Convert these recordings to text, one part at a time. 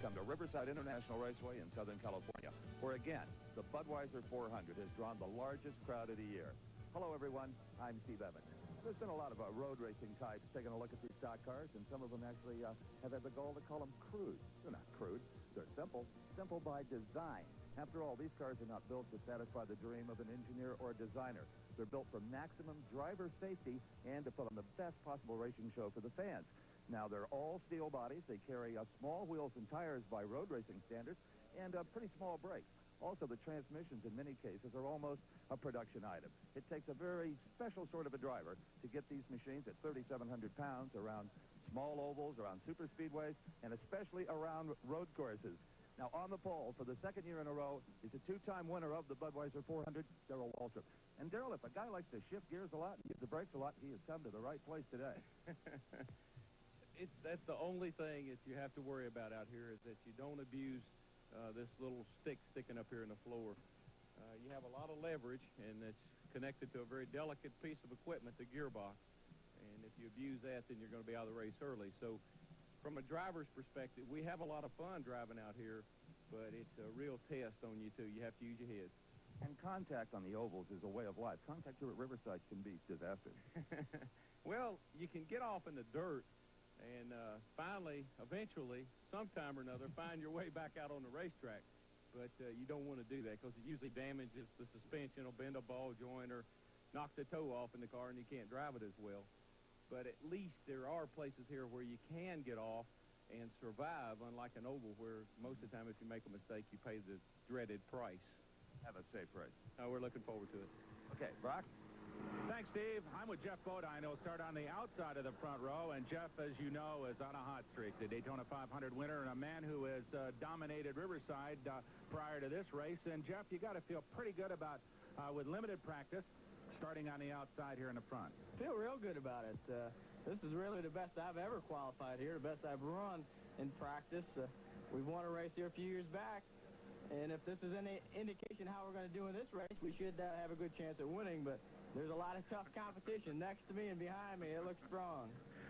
Welcome to Riverside International Raceway in Southern California, where again, the Budweiser 400 has drawn the largest crowd of the year. Hello, everyone. I'm Steve Evans. There's been a lot of road racing types taking a look at these stock cars, and some of them actually have had the goal to call them crude. They're not crude. They're simple. Simple by design. After all, these cars are not built to satisfy the dream of an engineer or a designer. They're built for maximum driver safety and to put on the best possible racing show for the fans. Now, they're all steel bodies. They carry small wheels and tires by road racing standards and pretty small brakes. Also, the transmissions in many cases are almost a production item. It takes a very special sort of a driver to get these machines at 3,700 pounds around small ovals, around super speedways, and especially around road courses. Now, on the pole for the second year in a row is a two-time winner of the Budweiser 400, Darrell Waltrip. And, Darrell, if a guy likes to shift gears a lot and use the brakes a lot, he has come to the right place today. That's the only thing that you have to worry about out here is that you don't abuse this little stick sticking up here in the floor. You have a lot of leverage, and it's connected to a very delicate piece of equipment, the gearbox. And if you abuse that, then you're going to be out of the race early. So from a driver's perspective, we have a lot of fun driving out here, but it's a real test on you, too. You have to use your head. And contact on the ovals is a way of life. Contact here at Riverside can be disastrous. Well, you can get off in the dirt and finally, eventually, sometime or another, find your way back out on the racetrack. But you don't want to do that because it usually damages the suspension, will bend a ball joint or knock the toe off in the car, and you can't drive it as well. But at least there are places here where you can get off and survive, unlike an oval where most of the time if you make a mistake, you pay the dreaded price. Have a safe race. We're looking forward to it. Okay, Brock? Thanks, Steve. I'm with Jeff Bodine. He'll start on the outside of the front row. And Jeff, as you know, is on a hot streak. The Daytona 500 winner and a man who has dominated Riverside prior to this race. And, Jeff, you got to feel pretty good about, with limited practice, starting on the outside here in the front. Feel real good about it. This is really the best I've ever qualified here, the best I've run in practice. We've won a race here a few years back. And if this is any indication how we're going to do in this race, we should have a good chance at winning. But there's a lot of tough competition next to me and behind me. It looks strong.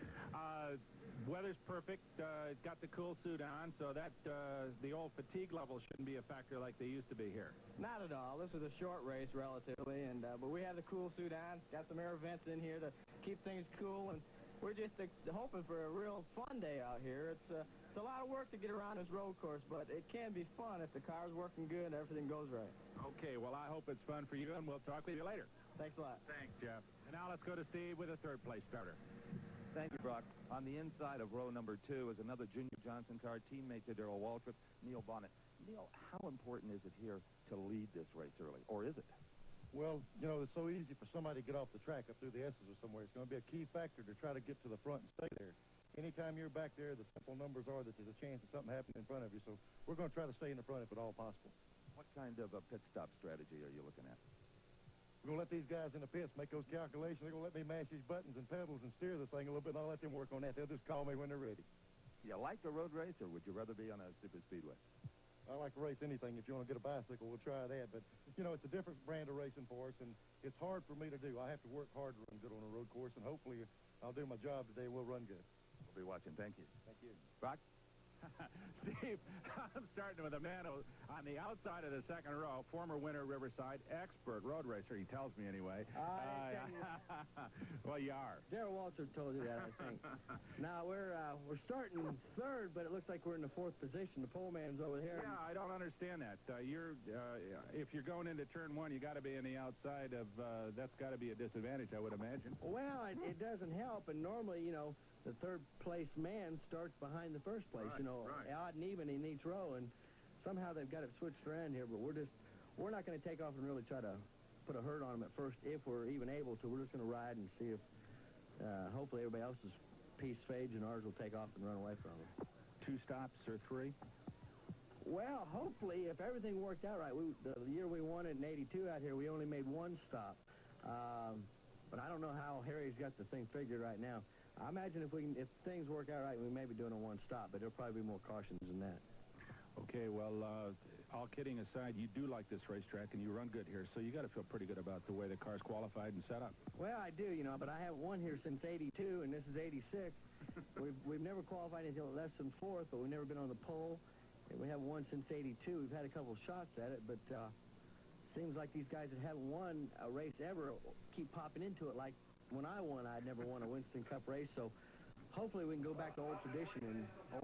Weather's perfect. Got the cool suit on, so that the old fatigue level shouldn't be a factor like they used to be here. Not at all. This is a short race relatively, and but we have the cool suit on. Got some air vents in here to keep things cool, and we're just hoping for a real fun day out here. It's a lot of work to get around this road course, but it can be fun if the car's working good and everything goes right. Okay, well, I hope it's fun for you, and we'll talk with you later. Thanks a lot. Thanks, Jeff. And now let's go to Steve with a third-place starter. Thank you, Brock. On the inside of row number 2 is another Junior Johnson car, teammate to Darrell Waltrip, Neil Bonnet. Neil, how important is it here to lead this race early, or is it? Well, you know, it's so easy for somebody to get off the track up through the S's or somewhere. It's going to be a key factor to try to get to the front and stay there. Anytime you're back there, the simple numbers are that there's a chance of something happening in front of you. So we're going to try to stay in the front if at all possible. What kind of a pit stop strategy are you looking at? We're going to let these guys in the pits make those calculations. They're going to let me mash these buttons and pedals and steer this thing a little bit, and I'll let them work on that. They'll just call me when they're ready. You like the road race, or would you rather be on a super speedway? I like to race anything. If you want to get a bicycle, we'll try that. But, you know, it's a different brand of racing for us, and it's hard for me to do. I have to work hard to run good on a road course, and hopefully I'll do my job today. We'll run good. We'll be watching. Thank you. Thank you. Brock? Steve, I'm starting with a man on the outside of the second row, former winner at Riverside, expert road racer, he tells me anyway. Well, you are. Darrell Waltrip told you that, I think. Now, we're starting third, but it looks like we're in the fourth position. The pole man's over here. Yeah, I don't understand that. If you're going into turn 1, you got to be in the outside of, that's got to be a disadvantage, I would imagine. Well, it doesn't help, and normally, you know, the third-place man starts behind the first place, right, you know, right. Odd and even in each row, and somehow they've got it switched around here, but we're not going to take off and really try to put a hurt on them at first if we're even able to. We're just going to ride and see if hopefully everybody else's piece fades and ours will take off and run away from them. 2 stops or 3? Well, hopefully, if everything worked out right, the year we won it in '82 out here, we only made 1 stop. But I don't know how Harry's got the thing figured right now. I imagine if things work out right, we may be doing a 1 stop, but there'll probably be more cautions than that. Okay, well, all kidding aside, you do like this racetrack, and you run good here, so you got to feel pretty good about the way the car's qualified and set up. Well, I do, you know, but I haven't won here since '82, and this is '86. We've never qualified until less than 4th, but we've never been on the pole. We haven't won since '82. We've had a couple of shots at it, but seems like these guys that haven't won a race ever keep popping into it. Like when I won, I'd never won a Winston Cup race, so hopefully we can go back to old tradition and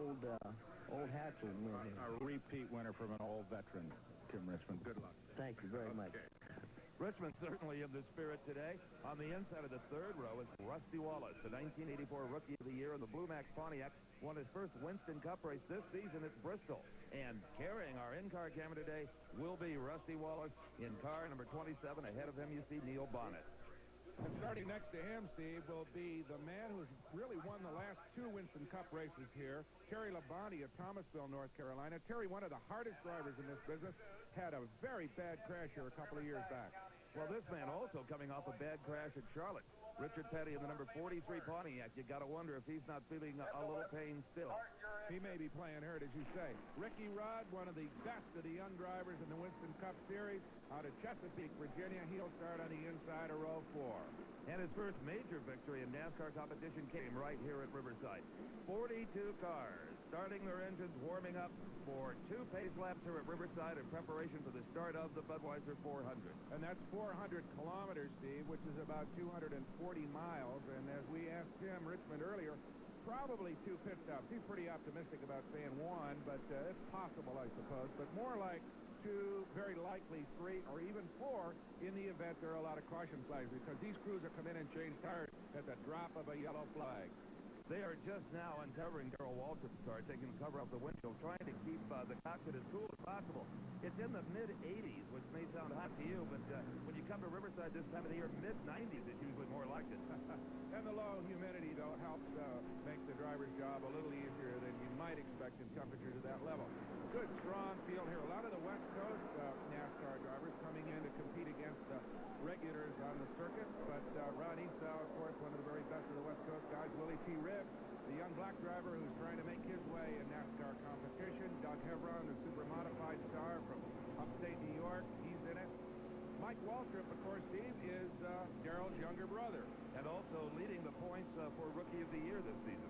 old hats will win here. A repeat winner from an old veteran, Tim Richmond. Good luck. Thank you very much. Richmond certainly in the spirit today. On the inside of the third row is Rusty Wallace, the 1984 Rookie of the Year in the Blue Max Pontiac. Won his first Winston Cup race this season at Bristol. And carrying our in-car camera today will be Rusty Wallace in car number 27. Ahead of him, you see Neil Bonnet. And starting next to him, Steve, will be the man who's really won the last 2 Winston Cup races here, Terry Labonte of Thomasville, North Carolina. Terry, one of the hardest drivers in this business, had a very bad crash here a couple of years back. Well, this man also coming off a bad crash at Charlotte. Richard Petty in the number 43 Pontiac. You got to wonder if he's not feeling a little pain still. He may be playing hurt, as you say. Ricky Rudd, one of the best of the young drivers in the Winston Cup Series, out of Chesapeake, Virginia. He'll start on the inside of row 4. And his first major victory in NASCAR competition came right here at Riverside. 42 cars starting their engines, warming up for 2 pace laps here at Riverside in preparation for the start of the Budweiser 400. And that's 400 kilometers, Steve, which is about 240 miles. And as we asked Tim Richmond earlier, probably 2 pit stops. He's pretty optimistic about saying 1, but it's possible, I suppose. But more like 2, very likely 3, or even 4 in the event there are a lot of caution flags, because these crews will come in and change tires at the drop of a yellow flag. They are just now uncovering Darrell Waltrip's car, taking the cover off the windshield, trying to keep the cockpit as cool as possible. It's in the mid-80s, which may sound hot to you, but when you come to Riverside this time of the year, mid-90s is usually more like it. And the low humidity, though, helps make the driver's job a little easier than you might expect in temperatures at that level. Good, strong field here. A lot of the West Coast NASCAR drivers coming in to compete against regulars on the circuit, but Ron Esau, of course, one of the very best of the West Coast guys. Willie T. Ribb, the young black driver who's trying to make his way in NASCAR competition. Doug Hebron, the super modified star from upstate New York, he's in it. Mike Waltrip, of course, Steve, is Darrell's younger brother. And also leading the points for Rookie of the Year this season.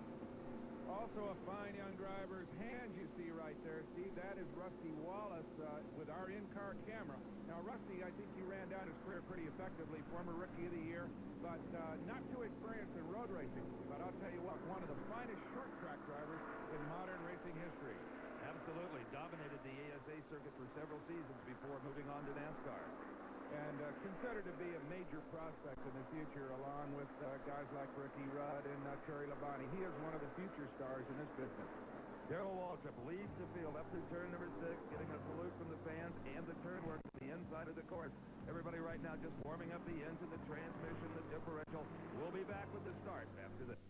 Also a fine young driver's hands you see right there, Steve. That is Rusty Wallace with our in-car camera. Now, Rusty, I think he ran down his career pretty effectively, former Rookie of the Year, but not too experienced in road racing. But I'll tell you what, one of the finest short track drivers in modern racing history. Absolutely. Dominated the ASA circuit for several seasons before moving on to NASCAR. And considered to be a major prospect in the future, along with guys like Ricky Rudd and Terry Labonte. He is one of the future stars in this business. Darrell Waltrip leads the field up through turn number 6, getting a salute from the fans and the turn work on the inside of the course. Everybody right now just warming up the engine, the transmission, the differential. We'll be back with the start after this.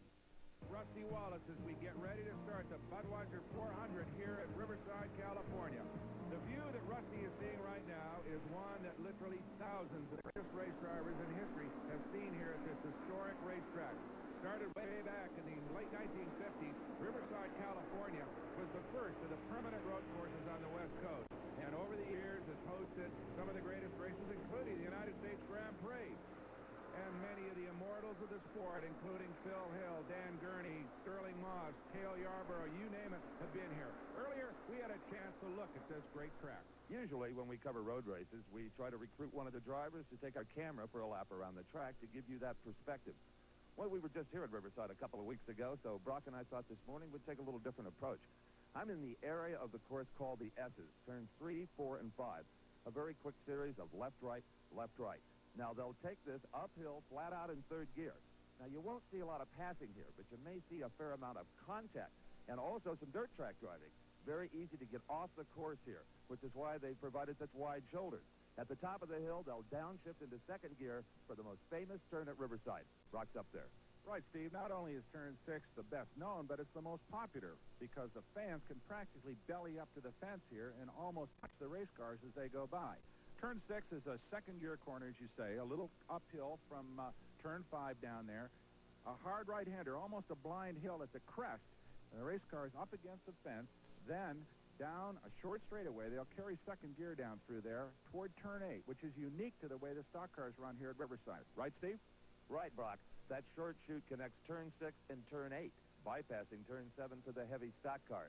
Rusty Wallace as we get ready to start the Budweiser 400 here at Riverside, California. The view that Rusty is seeing right now is one that literally thousands of the greatest race drivers in history have seen here at this historic racetrack. Started way back in the late 1950s, Riverside, California was the first of the permanent road courses on the West Coast. And over the years has hosted some of the greatest races, including the United States Grand Prix. And many of the immortals of the sport, including Phil Hill, Dan Gurney, Sterling Moss, Cale Yarborough, you name it, have been here. Earlier, we had a chance to look at this great track. Usually, when we cover road races, we try to recruit one of the drivers to take our camera for a lap around the track to give you that perspective. Well, we were just here at Riverside a couple of weeks ago, so Brock and I thought this morning we'd take a little different approach. I'm in the area of the course called the S's, turns 3, 4, and 5. A very quick series of left-right, left-right. Now, they'll take this uphill, flat out in third gear. Now, you won't see a lot of passing here, but you may see a fair amount of contact and also some dirt track driving. Very easy to get off the course here, which is why they've provided such wide shoulders. At the top of the hill, they'll downshift into second gear for the most famous turn at Riverside. Brock's up there. Right, Steve. Not only is turn 6 the best known, but it's the most popular because the fans can practically belly up to the fence here and almost touch the race cars as they go by. Turn 6 is a second gear corner, as you say, a little uphill from turn 5 down there. A hard right-hander, almost a blind hill at the crest. And the race cars up against the fence, then down a short straightaway. They'll carry second gear down through there toward turn 8, which is unique to the way the stock cars run here at Riverside. Right, Steve? Right, Brock. That short chute connects turn 6 and turn 8, bypassing turn 7 for the heavy stock cars.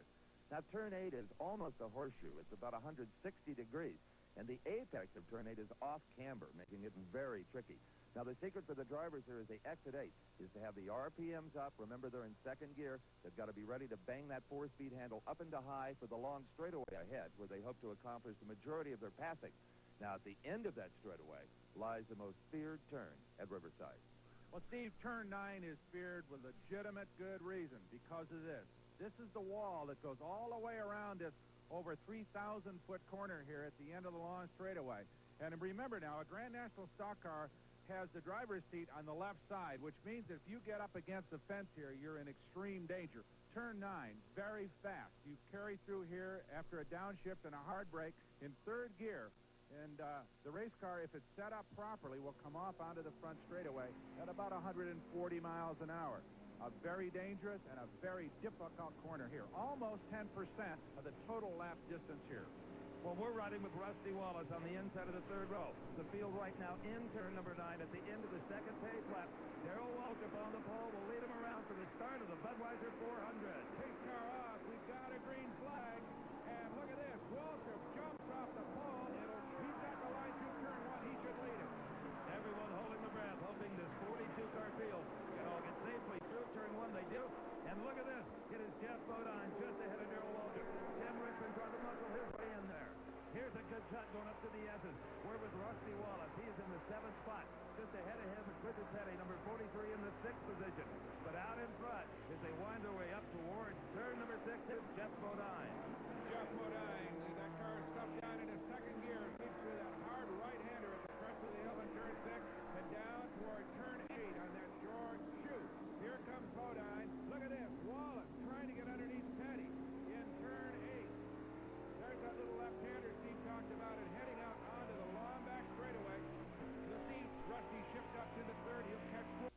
Now, turn 8 is almost a horseshoe. It's about 160 degrees. And the apex of turn 8 is off camber, making it very tricky. Now, the secret for the drivers here as they exit 8 is to have the RPMs up. Remember, they're in second gear. They've got to be ready to bang that 4-speed handle up into high for the long straightaway ahead, where they hope to accomplish the majority of their passing. Now, at the end of that straightaway lies the most feared turn at Riverside. Well, Steve, turn 9 is feared with legitimate good reason because of this. This is the wall that goes all the way around this over 3,000-foot corner here at the end of the long straightaway. And remember now, a Grand National stock car has the driver's seat on the left side, which means if you get up against the fence here, you're in extreme danger. Turn 9, very fast. You carry through here after a downshift and a hard brake in third gear. And the race car, if it's set up properly, will come off onto the front straightaway at about 140 miles an hour. A very dangerous and a very difficult corner here. Almost 10% of the total lap distance here. Well, we're riding with Rusty Wallace on the inside of the third row. The field right now in turn number 9 at the end of the second page lap. Darrell Waltrip on the pole will lead him around for the start of the Budweiser 400. Pace car off. We've got a green flag. And look at this. Waltrip jumps off the pole. He's got the line through turn 1. He should lead him. Everyone holding their breath, hoping this 42-car field can all get safely through turn 1. They do. And look at this. It is Jeff Bodine just ahead of Darrell Waltrip. Tim Richmond trying to muscle his way in there. Here's a good shot going up to the S's. We're with Rusty Wallace. He's in the 7th spot. Just ahead of him is Richard Petty, number 43 in the 6th position. But out in front, as they wind their way up towards turn number 6, is Jeff Bodine. Jeff Bodine, that car stuffed down into second gear. Leads through that hard right-hander at the crest of the hill in turn 6 and down toward turn 8 on that short chute. Here comes Bodine. Look at this. Wallace trying to get underneath Petty in turn 8. There's that little left-hander Steve talked about it heading out onto the long back straightaway. You'll see Rusty shift up to the third. He'll catch four.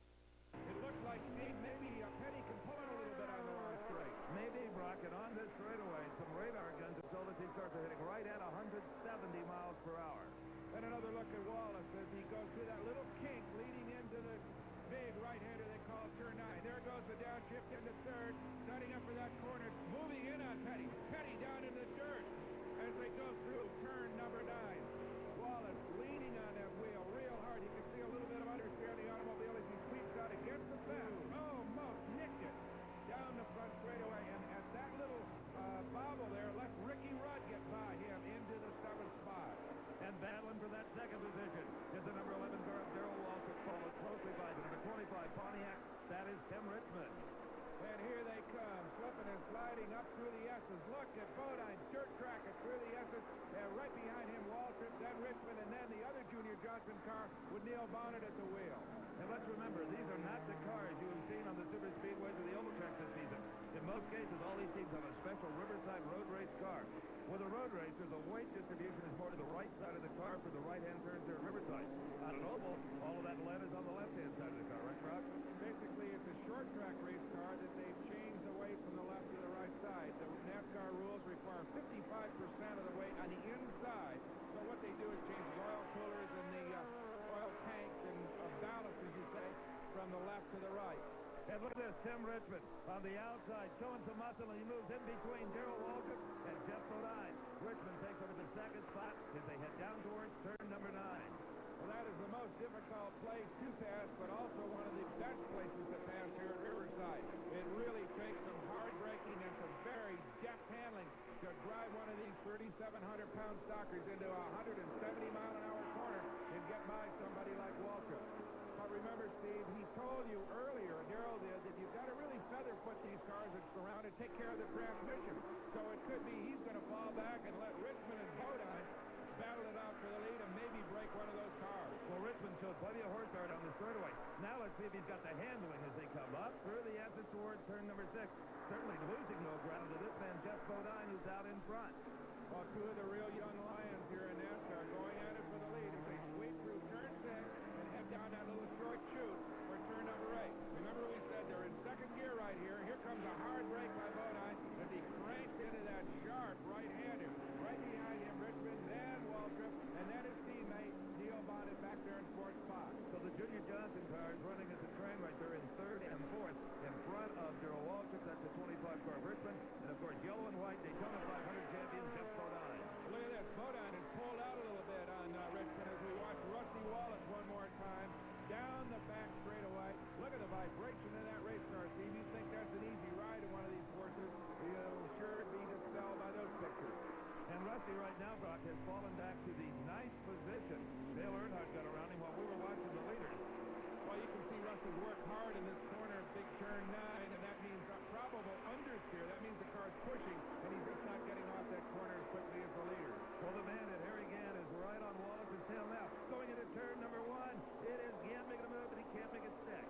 It looks like Steve maybe Petty can pull it a little bit on the long straight. Maybe, Brock, and on this straightaway, some radar guns have told us these cars are hitting right at 170 miles per hour. Then another look at Wallace as he goes through that little kink leading into the big right-hander they call turn 9. There goes the downshift into third, setting up for that corner, moving in on Petty. Petty down in the dirt as they go through turn number 9. Wallace leaning on that wheel real hard. You can see a little bit of understeer on the automobile as he sweeps out against the fence. Almost nicked it down the front straightaway, and at that little bobble there left Ricky Rudd get by him into the 7th spot. And battling for that second position is the number 11 car of Darrell Waltrip, followed closely by the number 25 Pontiac. That is Tim Richmond. And here they come, slipping and sliding up through the S's. Look at Bodine, dirt tracking through the S's. Right behind him, Waltrip, then Richmond, and then the other Junior Johnson car with Neil Bonnet at the wheel. And let's remember, these are not the cars you have seen on the super speedways or the oval tracks this season. In most cases, all these teams have a special Riverside road race car. With a road racer, the weight distribution is more to the right side of the car for the right-hand turns there at Riverside. On an oval, all of that lead is on the left-hand side of the car, right, Brock? Basically, it's a short track race car that they've changed away from the left to the right side. The NASCAR rules require 55% of the weight on the inside. So what they do is change the oil coolers and the oil tanks and ballast, as you say, from the left to the right. And look at this, Tim Richmond on the outside, showing some muscle, and he moves in between Darrell Waltrip and Jeff Bodine. Richmond takes over the 2nd spot as they head down towards turn number 9. Well, that is the most difficult place to pass, but also one of the best places to pass here at Riverside. It really takes some hard braking and some very deft handling to drive one of these 3,700-pound stockers into a 170-mile-an-hour corner and get by somebody like Waltrip. But remember, Steve, he told you earlier, Darrell did, that you've got to really feather foot these cars that's around and take care of the transmission. So it could be he's going to fall back and let Richmond and Bodine battle it out for the lead and maybe break one of those cars. Well, Richmond showed plenty of horsepower down the straightaway. Now let's see if he's got the handling as they come up through the S's towards turn number 6. Certainly losing no ground to this man, Jeff Bodine, who's out in front. Well, two of the real young lions here in NASCAR going at it for the lead as they sweep through turn 6 and head down that little short chute for turn number 8. Remember we said they're in second gear right here. Here comes a hard brake by Bodine as he cranks into that sharp right-hander. Right behind him, Richmond, then Waltrip, and then his teammate, Neil Bonnet, back there in 4th spot. So the Junior Johnson car is running as a train right there in 3rd and 4th in front of Darrell Waltrip. That's the 25 car of Richmond. And, of course, has worked hard in this corner of big turn 9, and that means a probable understeer. That means the car's pushing, and he's just not getting off that corner as quickly as the leader. Well, the man at Harry Gant is right on Wallace's tail now. Going into turn number 1. It is Gant making a move, but he can't make it stick.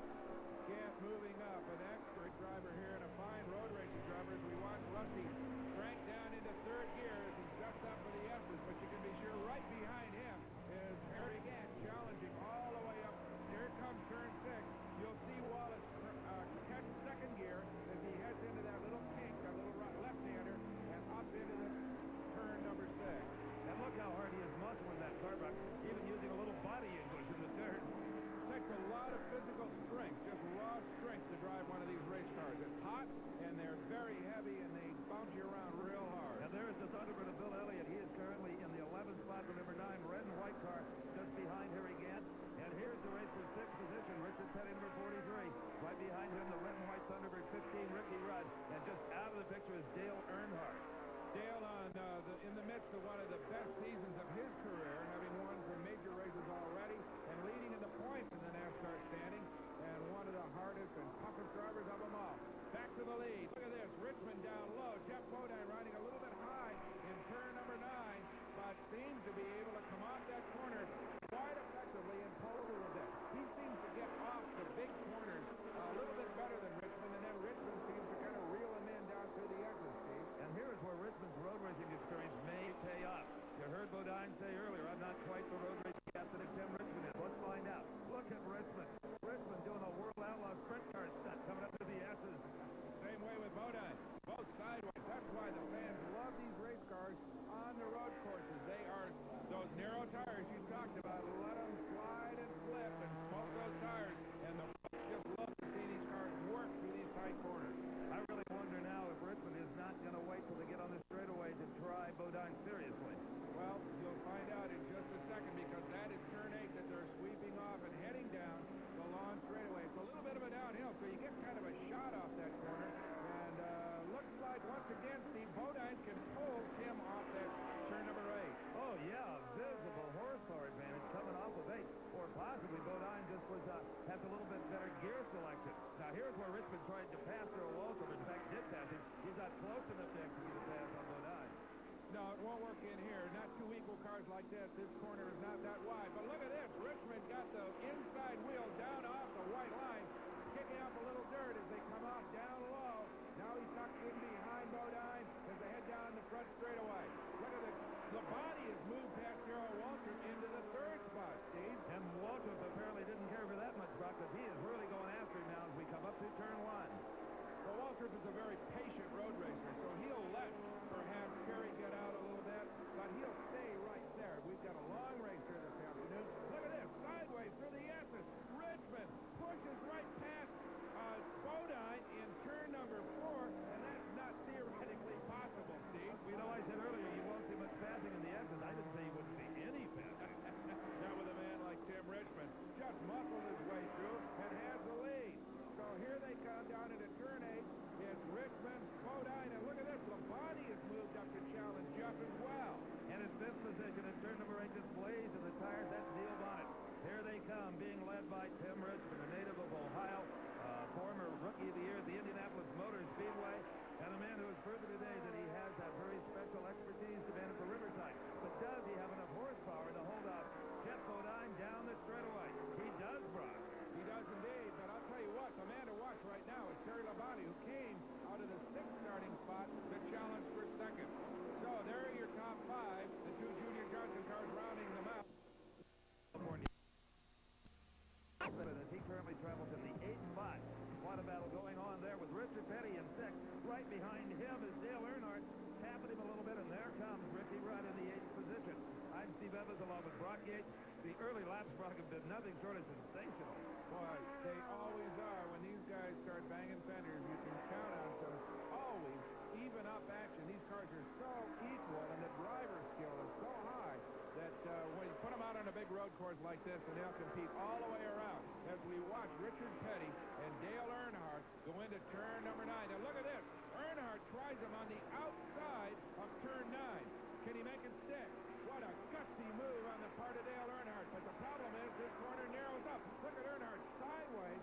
Gant moving up, an expert driver here and a fine road racing driver as we watch Rusty crank down into third gear as he's just up for the S's, but you can be sure right behind him is Harry Gant challenging all the way up. Here comes turn 6. You'll see Wallace catch second gear as he heads into that little kink, that little left-hander, and up into the turn number 6. And look how hard he is muscling that car, Buck, even using a little body English in the turn. Takes a lot of physical strength, just raw strength to drive one of these race cars. It's hot, and they're very heavy, and they bounce you around real hard. And there's the Thunderbird of Bill Elliott. He is currently in the 11th spot for number 9, red and white car, just behind Harry Gant. And here's the racer's 6th position, Richard Petty, number 43. Right behind him, the red and white Thunderbird 15, Ricky Rudd. And just out of the picture is Dale Earnhardt. Dale in the midst of one of the best seasons of his career, having won some major races already, and leading in the points in the NASCAR standing, and one of the hardest and toughest drivers of them all. Back to the lead. Look at this. Richmond down low. Jeff Bodine riding a little bit high in turn number 9, but seems to be able to come off that corner quite effectively and pull a little bit. He seems to get off the big corners a little bit better than Richmond, and then Richmond seems to kind of reel him in down through the edges, Steve. And here's where Richmond's road racing experience may pay off. You heard Bodine say earlier, I'm not quite the road racing captain that Tim Richmond is. Let's find out. Look at Richmond. Richmond doing a World Outlaw sprint car stunt coming up to the S's. Same way with Bodine. Both sideways. That's why the fans love these race cars on the road courses. They are those narrow tires you talked about. Let them slide and slip and smoke those tires. And the folks just love to see these cars work through these tight corners. I really wonder now if Richmond is not going to wait till they get on the straightaway to try Bodine seriously. Well, you'll find out in just a second, because that is turn 8 that they're sweeping off and heading down the lawn straightaway. It's a little bit of a downhill, so you get kind of a shot off that corner. And looks like, once again, Steve, Bodine can pull Tim off that turn number 8. Oh, yeah, visible horsepower advantage coming off of 8. Or possibly Bodine just has a little bit better gear selection. Now, here's where Richmond tried to pass Earl Walter. In fact, did pass him. He's not close enough to execute a pass on Bodine. No, it won't work in here. Not two equal cars like that. This corner is not that wide. But look at this. Richmond got the inside wheel down off the white line, kicking up a little dirt as they come off down low. Now he's tucked in behind Bodine as they head down the front straightaway. Look at this. The body has moved past Darrell Waltrip into the 3rd spot, Steve. And Waltrip apparently didn't care for that much, Brock, because he is really going after him now as we come up to turn 1. Well, Waltrip is a very patient road racer, so he'll let perhaps Kerry get out a little bit, but he'll stay right there. We've got a long race here this afternoon. Look at this, sideways through the S's. Richmond pushes right past Bodine in turn number 4, and that's not theoretically possible, Steve. You know, I said earlier you won't see much passing in the S's. I didn't say you wouldn't see any passing. Not with a man like Tim Richmond. Just muscled his way through and has the lead. So here they come down into turn 8. It's Richmond, Bodine, and look at this. Labonte has moved up to challenge Jeff as well. And it's this position in turn number 8 just blazing the tires. That's Neil Bonnet. Here they come, being led by Tim Richmond, a native of Ohio, former Rookie of the Year at the Indianapolis Motor Speedway, and a man who has proven today that he has that very special expertise to man at the Riverside. But does he have enough horsepower to hold off Jeff Bodine down the straightaway? He does, Brock. He does indeed, but I'll tell you what, the man to watch right now is Terry Labonte, who came out of the 6th starting spot to challenge for 2nd. So there are your top 5, the 2 Junior Johnson cars rounding them out. California. As he currently travels in the 8th spot. Quite a battle going on there with Richard Petty in 6th. Right behind him is Dale Earnhardt, tapping him a little bit, and there comes Ricky Rudd in the 8th position. I'm Steve Evans along with Brock Yates. The early laps, Brock, have been nothing short of sensational. Boy, they always are. When these guys start banging fenders, you can count on some always even up action. These cars are so equal, and the driver skill is so high that when you put them out on a big road course like this, and they'll compete all the way around. As we watch Richard Petty and Dale Earnhardt go into turn number 9. Now look at this. Earnhardt tries him on the outside of turn 9. Can he make it stick? What a gutsy move on the part of Dale Earnhardt. But the problem is this corner narrows up. Look at Earnhardt sideways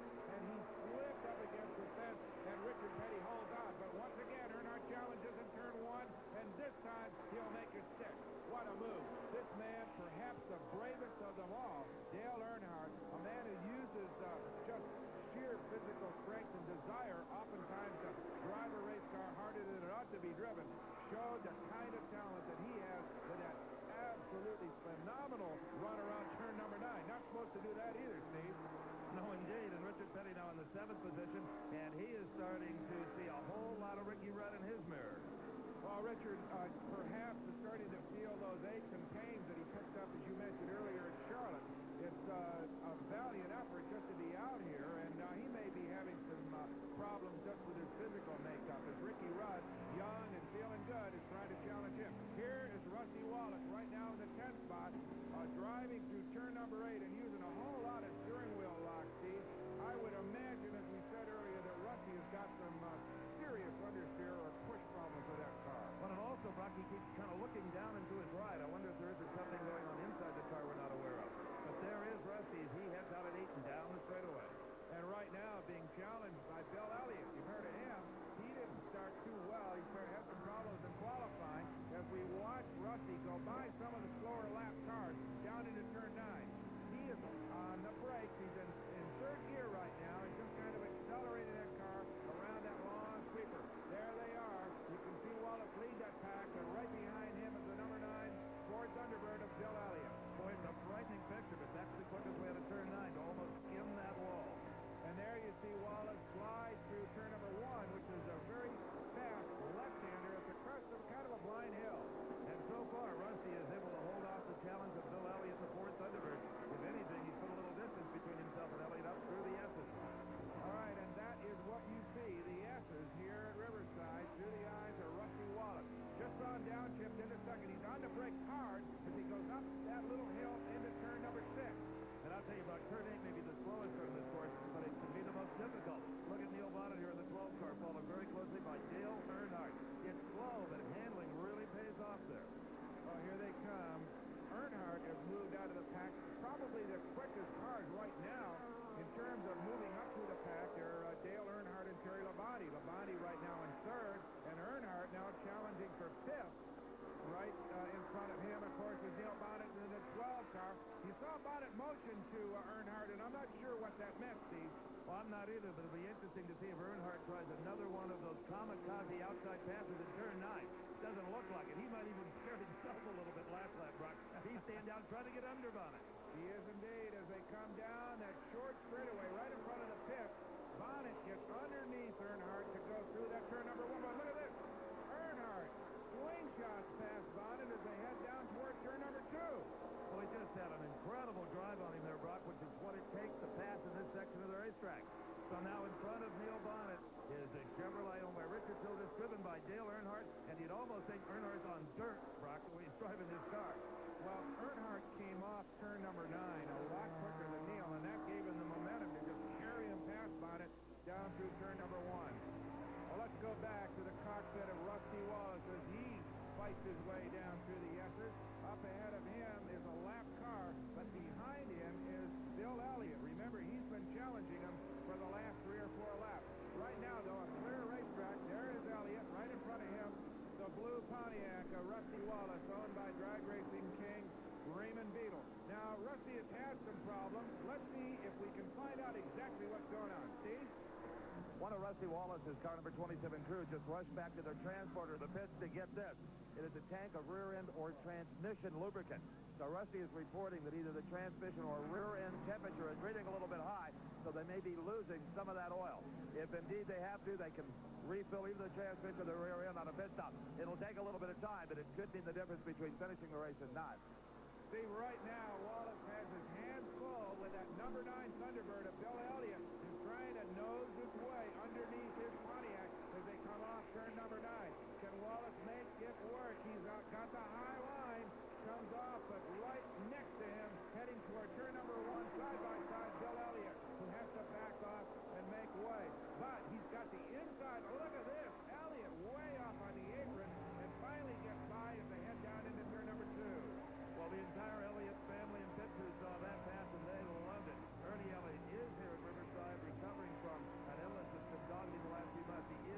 Petty holds on, but once again, Earnhardt challenges in turn one, and this time he'll make it stick. What a move. This man, perhaps the bravest of them all, Dale Earnhardt, a man who uses just sheer physical strength and desire oftentimes to drive a race car harder than it ought to be driven, showed the kind of talent that he has with that absolutely phenomenal run around turn number 9. Not supposed to do that either, Steve. No, indeed, and Richard Petty now in the 7th position, and he is starting to see a whole lot of Ricky Rudd in his mirror. Well, Richard, perhaps is starting to feel those aches and pains that he picked up, as you mentioned earlier, in Charlotte. It's a valiant effort just to be out here, and he may be having some problems just with his physical makeup, as Ricky Rudd, young and feeling good, is trying to challenge him. Here is Rusty Wallace right now in the 10th spot, driving through turn number 8 and using a whole lot of steering wheel lock, Steve. I would imagine, as we said earlier, that Rusty has got some serious understeer or push problems with that car. But also, Brock, he keeps kind of looking down into his ride. I wonder if there isn't something going on inside the car we're not aware of. But there is Rusty as he heads out at 8 and down the straightaway. And right now being challenged by Bill Elliott. You've heard of him. He didn't start too well. He had some problems in qualifying as we watch Rusty go by some of the slower lap cars down into turn 9. He is on the brakes. He's in third gear right now. He's just kind of accelerating that car around that long sweeper. There they are. You can see Wallace lead that pack, and right behind him is the number 9 Ford Thunderbird of Bill Elliott. Boy, it's a frightening picture, but that's the quickest way to turn 9 to almost skim that wall. And there you see Wallace slide through turn number 1, which is a very fast left-hander at the crest of kind of a blind hill. And so far, Rusty is able to hold off the challenge of Bill Elliott and the Ford Thunderbird. If anything, he's put a little distance between himself and Elliott up through the S's. All right, and that is what you see, the S's here at Riverside through the eyes of Rusty Wallace. Just on downshifted into second. He's on the brakes hard as he goes up that little hill into turn number 6. And I'll tell you about turn 8 may be the slowest turn of this course, but it can be the most difficult. Look at Neil Bonnet here in the 12 car, followed very closely by Dale Earnhardt. It's slow, but handling really pays off there. Well, here they come. Earnhardt has moved out of the pack. Probably the quickest cars right now in terms of moving up through the pack. They're Dale Earnhardt and Terry Labonte. Labonte right now in 3rd, and Earnhardt now challenging for 5th. Right in front of him, of course, is Neil Bonnet in the 12 car. You saw Bonnet motion to Earnhardt, and I'm not sure what that meant, Steve. Well, I'm not either, but it'll be interesting to see if Earnhardt tries another one of those kamikaze outside passes in turn 9. Doesn't look like it. He might even scare himself a little bit last lap, Brock. He's standing down trying to get under Bonnet. He is indeed, as they come down that short straightaway right in front of the pit. Bonnet gets underneath Earnhardt to go through that turn number 1. But look at this. Earnhardt slingshots past Bonnet as they head down toward turn number 2. Well, he just had an incredible drive on him there, Brock, which is what it takes to pass in this section of the racetrack. So now in front of Neil Bonnet is a Chevrolet owned by Richard Childress, driven by Dale Earnhardt, and you'd almost think Earnhardt's on dirt, Brock, when he's driving this car. Well, Earnhardt came off turn number 9 a lot quicker than Neil, and that gave him the momentum to just carry him past Bonnet down through turn number 1. Well, let's go back to the cockpit of Rusty Wallace as he fights his way down through the S's. Up ahead of him is a lap car, but behind him is Bill Elliott. Remember, he's been challenging him for the last 3 or 4 laps. Right now, though, a clear racetrack. There is Elliott. Right in front of him, the blue Pontiac, Rusty Wallace, owned by drag racing king Raymond Beadle. Now, Rusty has had some problems. Let's see if we can find out exactly what's going on. Steve? One of Rusty Wallace's car number 27 crew just rushed back to their transporter of the pits to get this. It is a tank of rear-end or transmission lubricant. So Rusty is reporting that either the transmission or rear-end temperature is reading a little bit high, so they may be losing some of that oil. If indeed they have to, they can refill either the transmission or the rear end on a pit stop. It'll take a little bit of time, but it could mean the difference between finishing the race and not. See, right now, Wallace has his hands full with that number 9 Thunderbird of Bill Elliott, who's trying to nose his way underneath his Pontiac as they come off turn number 9. Can Wallace make it work? He's got the high line, comes off, but right next to him, heading toward turn number 1, side by side, Bill Elliott, who has to back off and make way. But he's got the inside. Look at this. Elliott way off on the apron and finally gets by as they head down into turn number 2. Well, the entire Elliott family and pit crew saw that pass, and they loved it. Ernie Elliott is here at Riverside, recovering from an illness that's been dogging him the last few months. He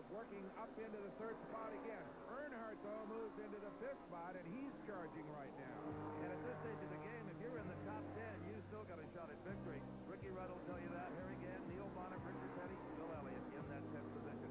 working up into the third spot again. Earnhardt, though, moves into the fifth spot, and he's charging right now. And at this stage of the game, if you're in the top 10, you still got a shot at victory. Ricky Rudd will tell you that. Harry Gant, Neil Bonnet, Richard Petty, Bill Elliott in that 10th position.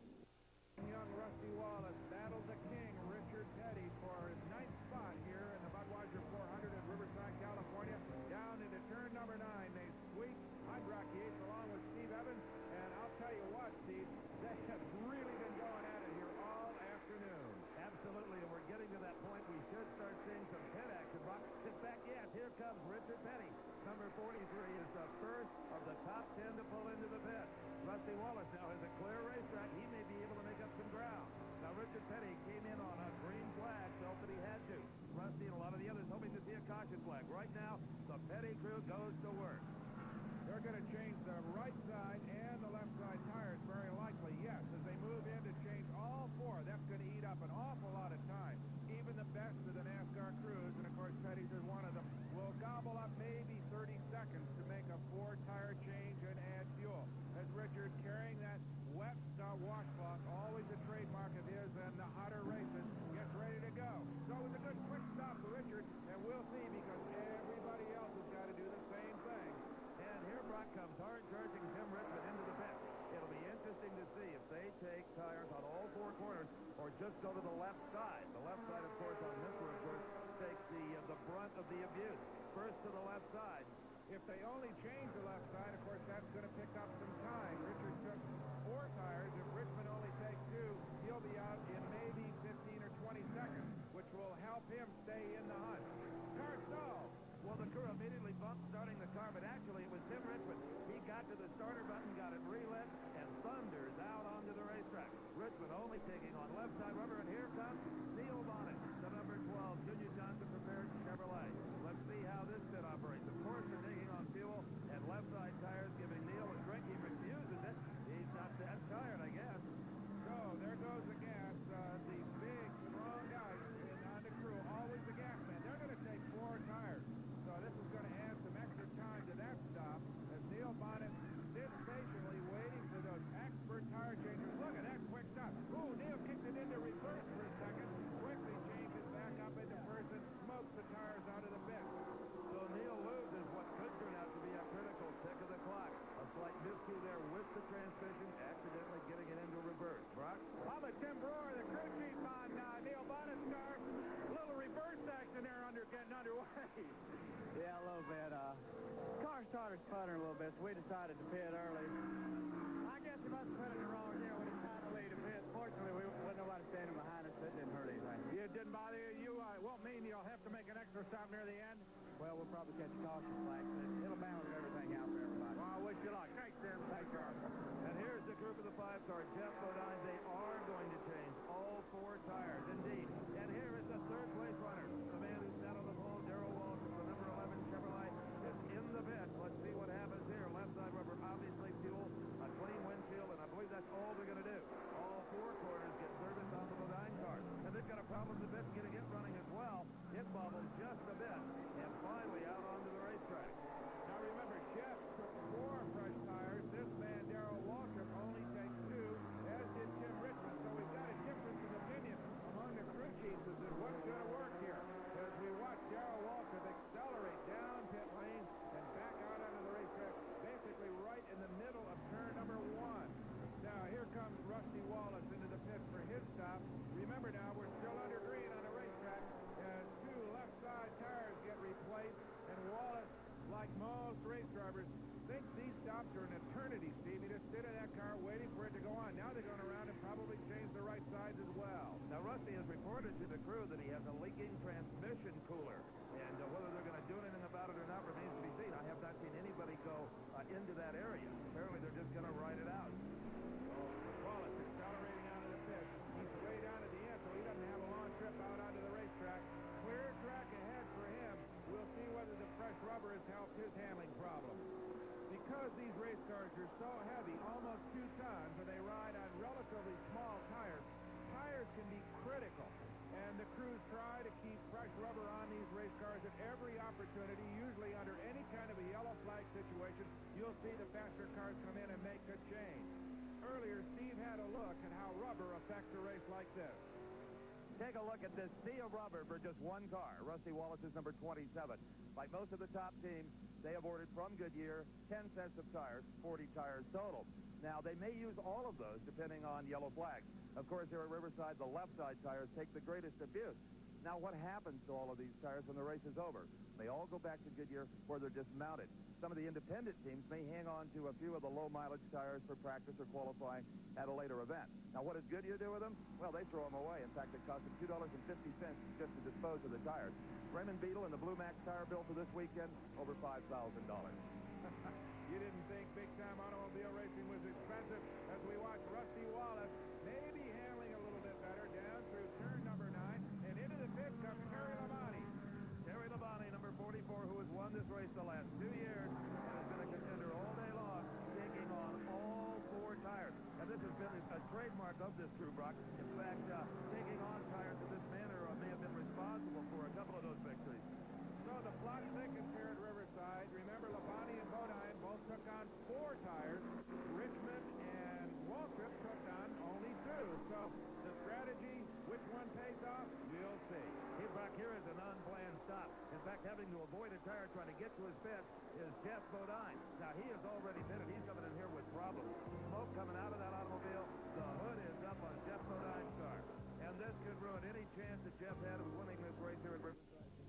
Young Rusty Wallace battles the king, Richard Petty, for his 9th spot here in the Budweiser 400 in Riverside, California. Down into turn number 9, they squeak Hydrock Yates along with Steve Evans. And I'll tell you what, Steve, they have really been going at it here all afternoon. Absolutely, and we're getting to that point. We should start seeing some pit action. Brock, sit back. Yes, here comes Richard Petty. Number 43 is the first of the top 10 to pull into the pit. Rusty Wallace now has a clear racetrack. He may be able to make up some ground. Now, Richard Petty came in on a green flag, felt that he had to. Rusty and a lot of the others hoping to see a caution flag. Right now, the Petty crew goes to work. They're going to change the right side and the left side tires, very likely, yes, as they move in to change all four. That's going to eat up an awful lot of time. Even the best of the NASCAR crews, and of course Petty's is one of them, will gobble up maybe 30 seconds to make a 4-tire change and add fuel. As Richard, carrying that wet washcloth, always a trademark of his and the hotter races, gets ready to go. So it was a good quick stop for Richard, and we'll see, because everybody else has got to do the same thing. And here Brock comes hard-charging Tim Richmond into the pit. It'll be interesting to see if they take tires on all four corners or just go to the left side. The left side, of course, on this one, of course, takes the brunt of the abuse. First to the left side. If they only change the left side, of course, that's going to pick up some time. Richard took 4 tires. If Richmond only takes 2, he'll be out in maybe 15 or 20 seconds, which will help him stay in the hunt. Car stalled. Well, the crew immediately bumped starting the car, but actually it was Tim Richmond. He got to the starter button, got it relit, and thunders out onto the racetrack. Richmond only taking on left side rubber, and here comes Neil Bonnet, the number 12 Junior Johnson prepared Chevrolet. Let's see how this pit operates. Of course, they're taking on fuel and left side tires, giving Neil a drink. He refuses it. He's not that tired, I guess. So there goes the gas. The big, strong guys on the crew, always the gas man. They're going to take 4 tires. So this is going to add some extra time to that stop as Neil Bonnet sits patiently waiting for those expert tire changers. Look at that quick stop. Ooh, Neil kicked it into reverse for a second. Quickly changes back up into first and smokes the tires out of the pit. So Neil loses what could turn out to be a critical tick of the clock. A slight miscue there with the transmission, accidentally getting it into reverse. Brock? Bubba Tim Brewer, the crew chief on Neil Bonnet's car. A little reverse action there getting underway. Yeah, a little bit. Car started sputtering a little bit, so we decided to pit early. I guess he must have put it in the wrong gear when he tried to lead a pit. Fortunately, we wasn't nobody standing behind us. It didn't hurt anything. It didn't bother you? It won't mean you'll have to make an extra stop near the end? Well, we'll probably catch a caution flag, but it'll balance everything out for everybody. Well, I wish you luck. Thanks, Tim. Thanks, Charles. And here's the group of the 5-car. Jeff Bodine, they are going to change all 4 tires, indeed. And here is the third-place runner. The man who sat on the pole, Darrell Walsh, the number 11 Chevrolet, is in the pit. Let's see what happens here. Left side rubber, obviously fuel, a clean windshield, and I believe that's all they're going to do. All 4 corners get service on the Bodine car. And they've got a problem with the bit getting it running as well. It bobbled just a bit, and finally out onto the racetrack. Now remember, Jeff took 4 fresh tires. This man, Darrell Waltrip, only takes 2, as did Tim Richmond. So we've got a difference of opinion among the crew chiefs as to what's going to work here. As we watch Darrell Waltrip accelerate down pit lane and back out onto the racetrack, basically right in the middle of turn number 1. Now here comes Rusty Wallace into the pit for his stop. Remember now, we're still under green on the racetrack as 2 left side tires get replaced, and Wallace, like most race drivers, thinks these stops are an eternity, Steve. You just sit in that car waiting for it to go on. Now they're going around and probably change the right sides as well. Now, Rusty has reported to the crew that he has a leaking transmission cooler. And whether they're going to do anything about it or not remains to be seen. I have not seen anybody go into that area. Apparently, they're just going to ride it out. Wallace accelerating out of the pit. He's way down at the end, so he doesn't have a long trip out onto the racetrack. Clear track ahead for him. We'll see whether the fresh rubber has helped his handling problem. Because these race cars are so heavy, almost 2 tons, and they ride on relatively small tires, tires can be critical. And the crews try to keep fresh rubber on these race cars at every opportunity, usually under any kind of a yellow flag situation. You'll see the faster cars come in and make a change. Earlier, Steve had a look at how rubber affects a race like this. Take a look at this sea of rubber for just one car. Rusty Wallace is number 27. Like most of the top teams, they have ordered from Goodyear 10 sets of tires, 40 tires total. Now, they may use all of those depending on yellow flags. Of course, here at Riverside, the left side tires take the greatest abuse. Now, what happens to all of these tires when the race is over? They all go back to Goodyear where they're dismounted. Some of the independent teams may hang on to a few of the low-mileage tires for practice or qualifying at a later event. Now, what does Goodyear do with them? Well, they throw them away. In fact, it costs them $2.50 just to dispose of the tires. Raymond Beadle and the Blue Max tire bill for this weekend, over $5,000. You didn't think big-time automobile racing was expensive as we watch Rusty Wallace maybe handling a little bit better down through turn number 9 and into the pit comes Terry Labonte. Terry Labonte, number 44, who has won this race the last 2 years and has been a contender all day long, taking on all 4 tires. And this has been a trademark of this crew, Brock. In fact, taking on tires in this manner may have been responsible for a couple of those victories. So the plot thickens here at Riverside. Remember, Labonte and Bodine both took on 4 tires. Richmond and Waltrip took on only 2. So the strategy, which one pays off, we'll see. Hey, Brock, here is an unplanned stop. In fact, having to avoid a tire trying to get to his pit is Jeff Bodine. Now, he is already pitted. He's coming in here with problems. Smoke coming out of that automobile. The hood is up on Jeff Bodine's car. And this could ruin any chance that Jeff had of winning this race here at Riverside.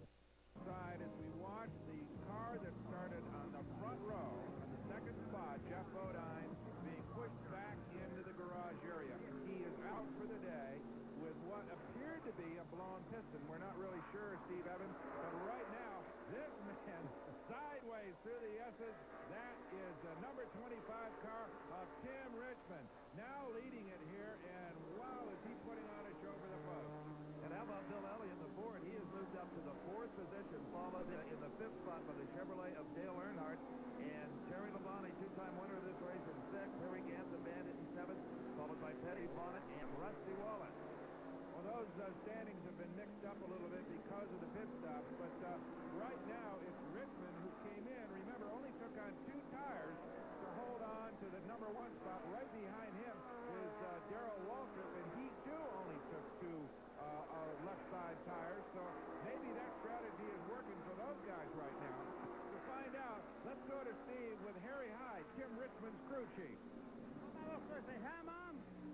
Side as we watch the car that started on the front row on the second spot, Jeff Bodine, being pushed back into the garage area. He is out for the day with what appeared to be a blown piston. We're not really sure, Steve Evans, but right now, this man sideways through the S's. That is the number 25 car of Tim Richmond. Now leading it here, and wow, is he putting on a show for the folks. And how about Bill Ellie in the Ford? He has moved up to the 4th position, followed in the 5th spot by the Chevrolet of Dale Earnhardt. And Terry Labonte, 2-time winner of this race, in 6th. Harry Gant, the Bandit, in 7th, followed by Petty Bonnet and Rusty Wallace. Well, those standings have been mixed up a little bit because of the pit stops, but right now it's Richmond who came in. Remember, only took on 2 tires to hold on to the number 1 spot. Right behind him is Darrell Waltrip, and he too only took 2 left side tires, so maybe that strategy is working for those guys right now. To find out, let's go to Steve with Harry Hyde, Tim Richmond's crew chief. Hello, Chrissy. Hi, Mom.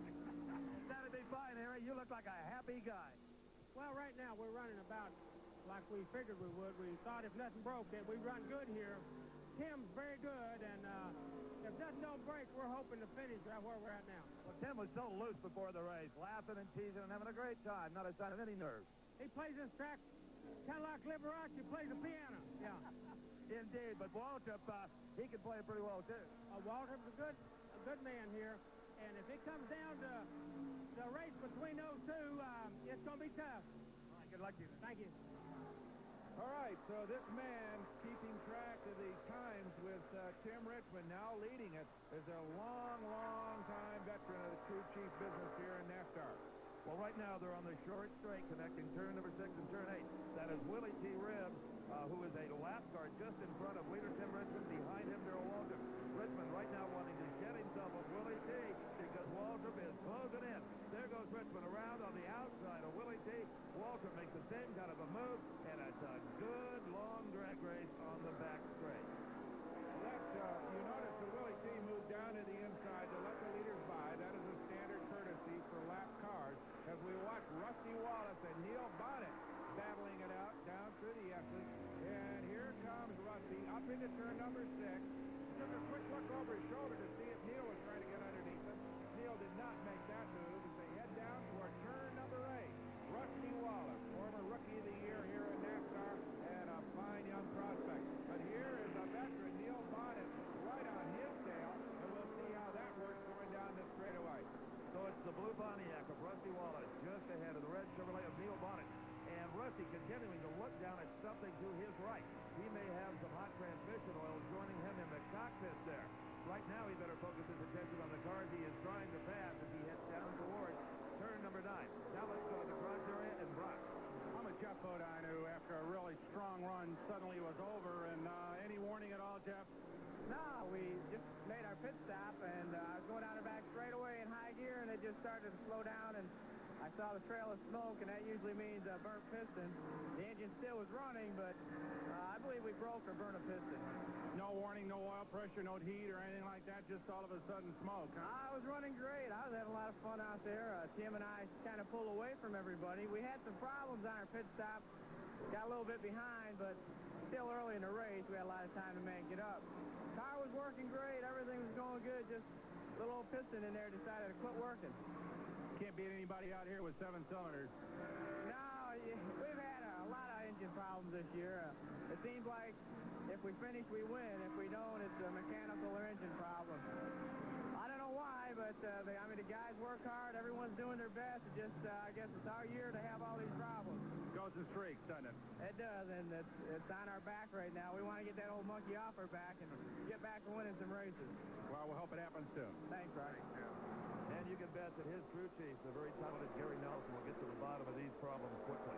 That'd be fine, Harry. You look like a happy guy. Well, right now we're running about like we figured we would. We thought if nothing broke that we'd run good here. Tim's very good, and if nothing don't break, we're hoping to finish right where we're at now. Well, Tim was so loose before the race, laughing and teasing and having a great time. Not a sign of any nerves. He plays this track kind of like Liberace plays the piano. Yeah. Indeed, but Waltrip, he can play it pretty well, too. Waltrip's a good man here, and if it comes down to the race between those 2, it's going to be tough. All right, good luck to you. Thank you. All right, so this man keeping track of the times with Tim Richmond now leading it is a long time veteran of the crew chief business here in NASCAR. Well, right now they're on the short straight connecting turn number 6 and turn 8. That is Willie T. Ribbs, who is a lap car just in front of leader Tim Richmond. Behind him, Darrell Waltrip. Richmond right now wanting to shed himself of Willie T. because Waltrip is closing in. There goes Richmond around on the outside of Willie T. Waltrip makes the same kind of a move, and it's a good long drag race on the back straight. You notice that Willie T moved down to the inside to let the leaders by. That is a standard courtesy for lap cars. As we watch Rusty Wallace and Neil Bonnet battling it out down through the S's. And here comes Rusty up into turn number 6. Took a quick look over his shoulder to see if Neil was trying to get underneath him. Neil did not make that move as they head down toward turn number 8. Rusty Wallace, former Rookie of the Year here in NASCAR, and a fine young prospect. But here is a veteran, Neil Bonnet, right on his tail, and we'll see how that works going down this straightaway. So it's the blue Pontiac of Rusty Wallace just ahead of the red Chevrolet of Neil Bonnet. And Rusty continuing to look down at something to his right. He may have some hot transmission oil joining him in the cockpit there. Right now, he better focus his attention on the cars he is trying to pass as he heads down towards turn number 9. Now let's go to the garage area and Brock. I'm a Jeff Bodine who, after a really strong run, suddenly was over. And any warning at all, Jeff? No, we just made our pit stop, and I was going down the back straightaway in high gear, and it just slow down, and I saw the trail of smoke, and that usually means a burnt piston. The engine still was running, but I believe we broke or burned a piston. No warning, no oil pressure, no heat or anything like that, just all of a sudden smoke, huh? I was running great. I was having a lot of fun out there. Tim and I kind of pulled away from everybody. We had some problems on our pit stop. Got a little bit behind, but still early in the race. We had a lot of time to make it up. Car was working great. Everything was going good. Just a little old piston in there decided to quit working. Can't beat anybody out here with 7 cylinders. No, we've had a lot of engine problems this year. It seems like if we finish, we win. If we don't, it's a mechanical or engine problem. I don't know why, but the guys work hard. Everyone's doing their best. It just, I guess it's our year to have all these problems. Goes in streaks, doesn't it? It does, and it's on our back right now. We want to get that old monkey off our back and get back to winning some races. Well, we'll hope it happens soon. Thanks, Rocky. And you can bet that his crew chief, the very talented Gary Nelson, will get to the bottom of these problems quickly.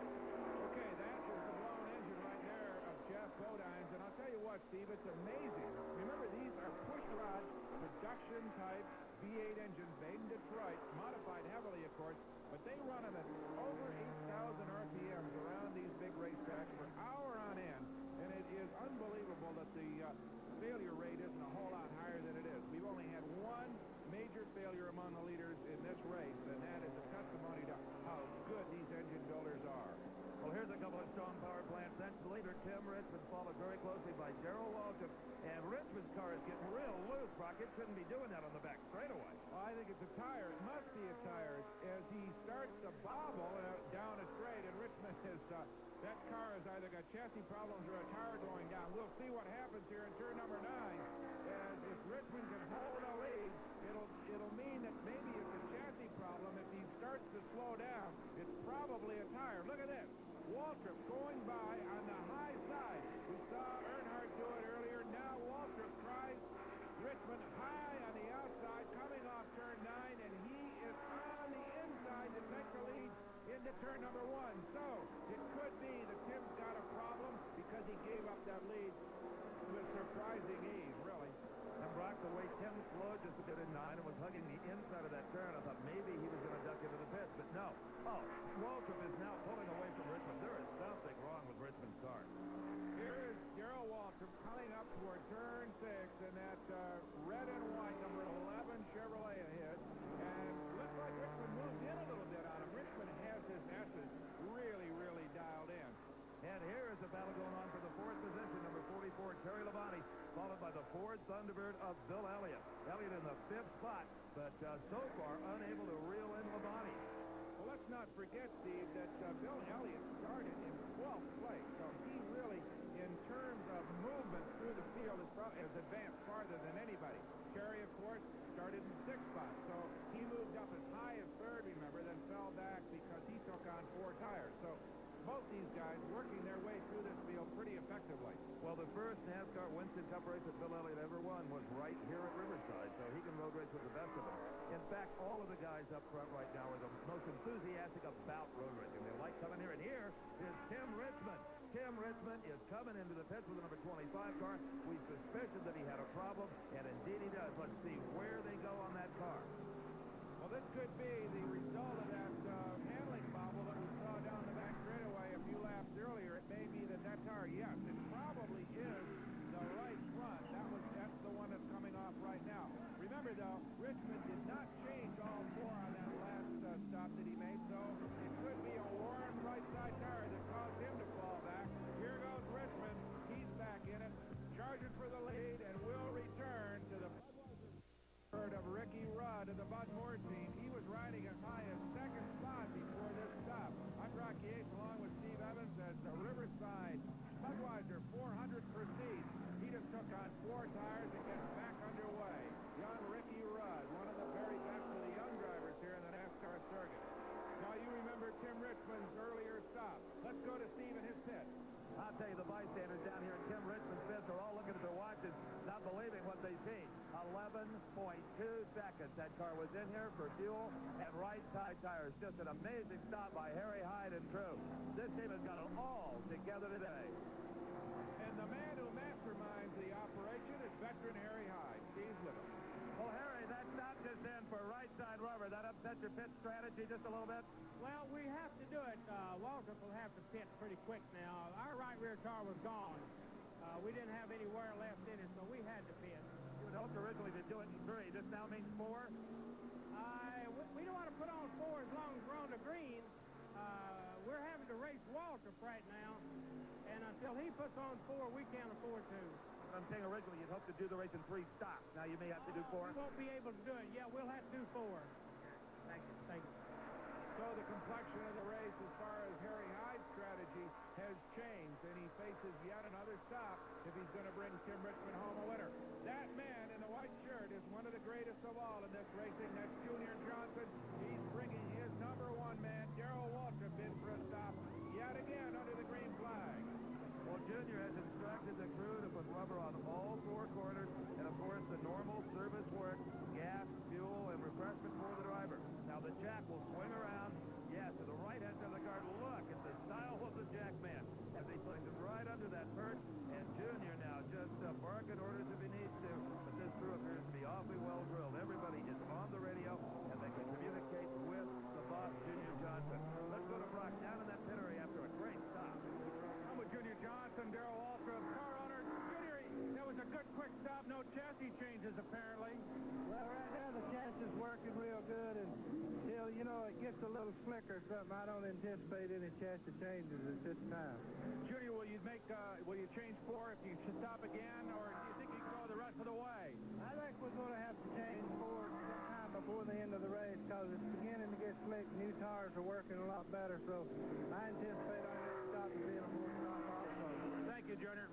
Okay, that is the blown engine right there of Geoff Bodines. And I'll tell you what, Steve, it's amazing. Remember, these are push-rod production-type V8 engines made in Detroit, modified heavily, of course, but they run them at over 8,000 RPMs around these big racetracks for hour on end, and it is unbelievable that the failure rate isn't a whole lot higher than it is. We've only had one major failure among the leaders in this race, and that is a testimony to how good these engine builders are. Well, here's a couple of strong power plants. Then leader Tim Richmond followed very closely by Darrell Waltrip. And Richmond's car is getting real loose, Brock. It shouldn't be doing that on the back straightaway. Well, I think it's a tire. It must be a tire as he starts to bobble down a straight, and Richmond is, that car has either got chassis problems or a tire going down. We'll see what happens here in turn number 9. As if Richmond can hold a lead, it'll mean that maybe it's a chassis problem. If he starts to slow down, it's probably a tire. Look at this. Waltrip going by on the high side. We saw Earnhardt do it earlier. Now Waltrip tries Richmond high on the outside, coming off turn 9, and he is on the inside to take the lead into turn number 1. So it could be that Tim's got a problem because he gave up that lead with surprising ease, really. And Brock, the way Tim slowed just a bit in 9 and was hugging the inside of that turn, I thought maybe he was going to duck into the pits, but no. Oh, Waltrip is now pulling away from Richmond. There is something wrong with Richmond's car. Here is Darrell Waltrip coming up toward turn 6 in that red and white number 11 Chevrolet ahead, and looks like Richmond moved in a little bit on him. Richmond has his S's really, really dialed in. And here is a battle going on for the 4th position, number 44, Terry Labonte, followed by the Ford Thunderbird of Bill Elliott. Elliott in the 5th spot, but so far unable to reel in Labonte. Well, let's not forget, Steve, that Bill Elliott started in 12th place, so he really, in terms of movement through the field, has advanced farther than anybody. Terry, of course, started in 6th spot, so he moved up as high as 3rd, remember, then fell back because he took on 4 tires. So both these guys working their way through this field pretty effectively. Well, the first NASCAR Winston Cup race that Bill Elliott ever won was right here at Riverside, so he can road race with the best of them. In fact, all of the guys up front right now are the most enthusiastic about road racing. They like coming here, and here is Tim Richmond. Tim Richmond is coming into the pits with the number 25 car. We suspected that he had a problem, and indeed he does. Let's see where they go on that car. Well, this could be the result of that handling bobble that we saw down the back straightaway a few laps earlier. It may be that tire, yes, it probably is the right front. That's the one that's coming off right now. Remember, though, Richmond did not change all 4 on that last stop that he made, so it could be a worn right side tire that caused him to fall back. Here goes Richmond. He's back in it, charging for the lead, and will return to the third of Ricky Rudd of the Bud Moore team. He was riding as high as 2nd spot before this stop. I'm Rocky Yates along with Steve Evans as the Riverside Budweiser 400 proceeds. He just took on 4 tires and gets back underway. Young Ricky Rudd, one of the very best of the young drivers here in the NASCAR circuit. Now you remember Tim Richmond's earlier stop. Let's go to Steve in his pit. I'll tell you, the bystanders down here in Tim Richmond's pits are all looking at their watches, not believing what they see. 11.2 seconds. That car was in here for fuel and right side tires. Just an amazing stop by Harry Hyde and crew. This team has got it all together today. And the man who masterminds the operation is veteran Harry Hyde. Steve's with him. Well, Harry, that stop just in for right side rubber. Weber, that upsets your pit strategy just a little bit? Well, we have to do it. Waltrip will have to pit pretty quick now. Our right rear tire was gone. We didn't have any wear left in it, so we had to pit. You had hoped originally to do it in 3. This now means 4? We don't want to put on 4 as long as we're on the green. We're having to race Waltrip right now, and until he puts on 4, we can't afford to. I'm saying originally you'd hoped to do the race in 3 stops. Now you may have to do 4. We won't be able to do it. Yeah, we'll have to do 4. Thank you. Thank you. So the complexion of the race as far as Harry Hyde's strategy has changed, and he faces yet another stop if he's going to bring Tim Richmond home a winner. That man in the white shirt is one of the greatest of all in this racing. That's Junior Johnson. He's bringing his number 1 man, Darrell Waltrip, in for a stop yet again under the green flag. Well, Junior has instructed the crew to put rubber on all 4 corners, and of course the normal service work, gas, fuel, and refreshment for the driver. Now the jack will swing around, to the right-hand side of the car. Look at the style of the jackman as he places right under that perch, and Junior now just barking orders if he needs to. But this crew appears to be awfully well drilled. Everybody is on the radio, and they can communicate with the boss, Junior Johnson. Let's go to Brock down in that pit area after a great stop. I'm with Junior Johnson, Darrell Waltrip, car owner. Junior, that was a good quick stop. No chassis changes, apparently. Well, right now the chassis is working real good, and still, you know, it gets a little slick or something. I don't anticipate any chassis changes at this time. Junior, will you change 4 if you should stop again, or do you think you can go the rest of the way? I think we're going to have to change 4 sometime before the end of the race because it's beginning to get slick. New tires are working a lot better, so I anticipate our next stop to be a more stop also. Thank you, Junior.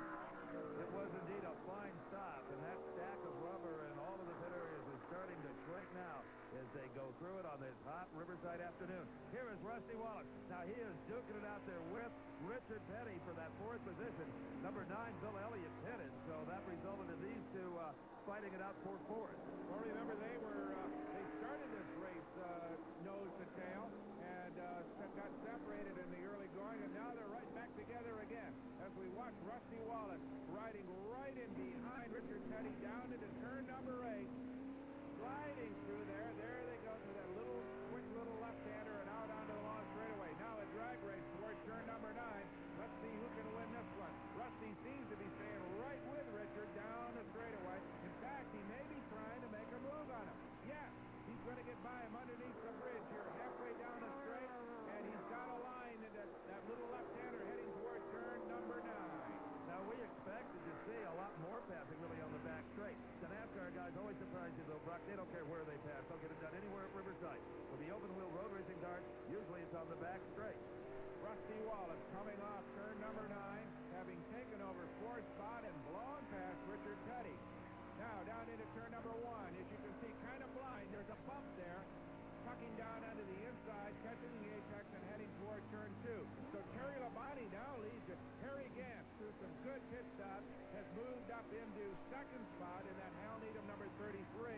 It was indeed a fine stop, and that stack of rubber in all of the pit areas is starting to shrink now as they go through it on this hot Riverside afternoon. Here is Rusty Wallace. Now he is duking it out there with Richard Petty for that 4th position. Number 9, Bill Elliott pitted, so that resulted in these 2 fighting it out for 4th. Well, remember, they started this race nose to tail and got separated in the early going, and now they're right back together again as we watch Rusty Wallace riding right in behind Richard Petty down into turn number 8, sliding through there. There they go to that quick little left-hander and out onto the long straightaway. Now a drag race towards turn number 9. Let's see who can win this one. Rusty seems to be staying right with Richard down the straightaway. In fact, he may be trying to make a move on him. Yes, he's going to get by him underneath the bridge here, halfway down the straight, and he's got a line in that little left-hander heading towards turn number 9. Now, we expected to see a lot more passing really on the back straight. The NASCAR guys always surprise you, though, Brock. They don't care where they pass. They'll get it done anywhere at Riverside. With the open-wheel road racing darts, usually it's on the back straight. Rusty Wallace coming off turn number 9, having taken over 4th spot and blown past Richard Petty. Now, down into turn number 1. As you can see, kind of blind. There's a bump there, tucking down onto the inside, catching the apex and heading toward turn 2. So Terry Labonte now leads it. Harry Gant, through some good pit stops, has moved up into 2nd spot in that Hal Needham number 33.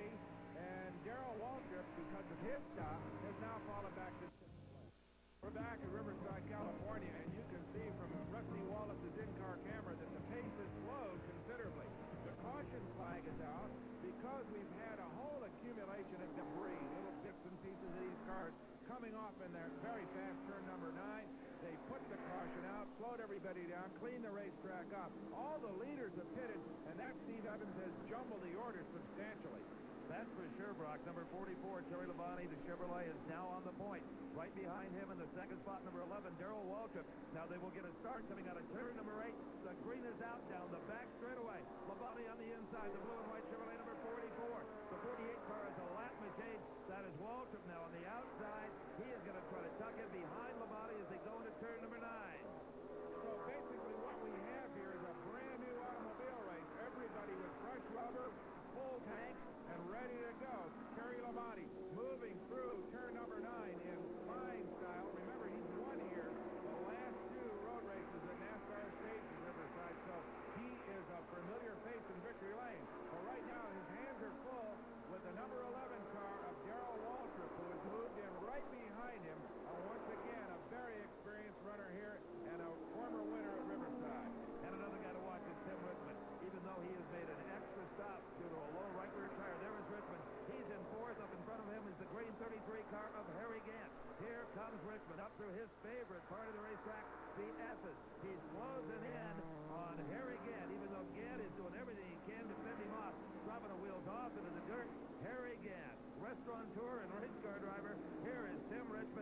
And Darrell Waltrip, because of his stop, has now fallen back to 6th place. We're back at Riverside, California, and you can see from Rusty Wallace's in-car camera that the pace has slowed considerably. The caution flag is out because we've had a whole accumulation of debris, little bits and pieces of these cars coming off in their very fast turn number 9. They put the caution out, slowed everybody down, cleaned the racetrack up. All the leaders have pitted, and that, Steve Evans, has jumbled the order substantially. That's for sure, Brock. Number 44, Terry Labonte, the Chevrolet, is now on the point. Right behind him in the 2nd spot, number 11, Darrell Waltrip. Now they will get a start coming out of turn number 8. The green is out down the back straightaway. Labonte on the inside, the blue and white Chevrolet, number 44. The 48 car is a lap machine. That is Waltrip now on the outside. He is going to try to tuck it behind Labonte as they go into turn number 9. So basically what we have here is a brand new automobile race. Everybody with fresh rubber, full tank, and ready to go. Terry Labonte moving through turn number 9 in fine style. Remember, he's won here the last 2 road races at NASCAR Stage in Riverside, so he is a familiar face in victory lane. But right now, his hands are full with the number 11 car of Darrell Waltrip, who has moved in right behind him. Once again, a very experienced runner here and a former winner at Riverside. And another guy to watch is Tim Richmond. Even though he has made an extra stop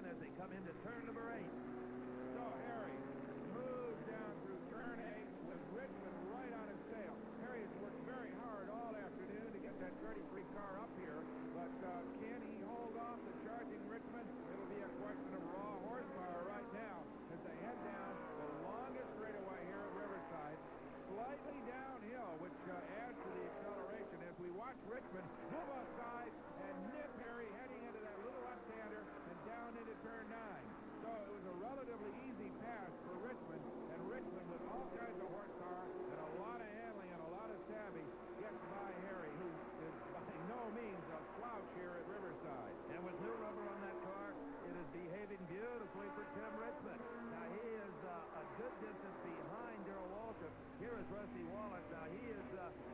7 as they come into turn number 8. So Harry moves down through turn 8 with Richmond right on his tail. Harry has worked very hard all afternoon to get that 33 car up here, but can he hold off the charging Richmond? It'll be a question of raw horsepower right now as they head down the longest straightaway here at Riverside, slightly downhill, which adds to the acceleration as we watch Richmond move aside and nip Harry heading into that little left-hander and down into turn 9. So it was a relatively easy pass for Richmond, and Richmond with all kinds of horsepower and a lot of handling and a lot of savvy gets by Harry, who is by no means a slouch here at Riverside. And with new rubber on that car, it is behaving beautifully for Tim Richmond. Now he is a good distance behind Darrell Waltrip. Here is Rusty Wallace. Now he is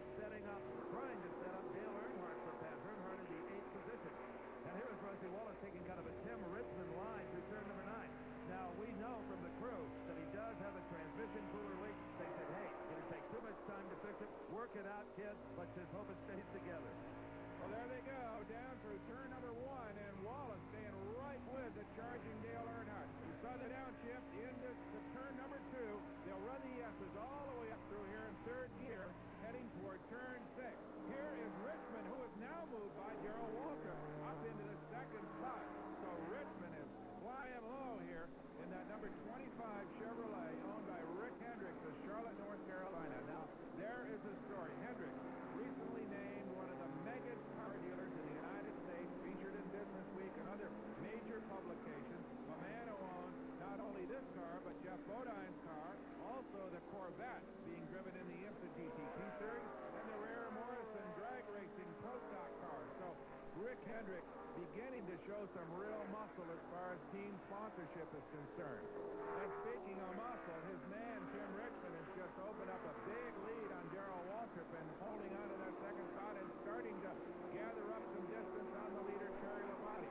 trying to set up Dale Earnhardt for pass. Earnhardt in the 8th position. And here is Rusty Wallace taking kind of a Tim Richmond line through turn number 9. Now we know from the crew that he does have a transmission cooler leak. They said, hey, it'll take too much time to fix it. Work it out, kid. Let's just hope it stays together. Well, there they go, down through turn number 1, and Wallace staying right with the charging Dale Earnhardt. You saw the downshift into turn number 2. They'll run the S's all the way up through here in 3rd gear, heading toward turn 6. Here is Richmond, who is now moved by Darrell Waltrip up into the 2nd spot. So Richmond is flying low here in that number 25 Chevrolet owned by Rick Hendricks of Charlotte, North Carolina. Now, there is a story. Hendricks recently named one of the mega car dealers in the United States, featured in Business Week and other major publications. A man who owns not only this car, but Jeff Bodine's car, also the Corvette being driven in the IMSA GTP series, and the Rare Morrison drag racing Pro Stock car. So Rick Hendricks beginning to show some real muscle as far as team sponsorship is concerned. And speaking of muscle, his man Tim Richmond has just opened up a big lead on Darrell Waltrip and holding on to that 2nd spot and starting to gather up some distance on the leader Terry Labonte.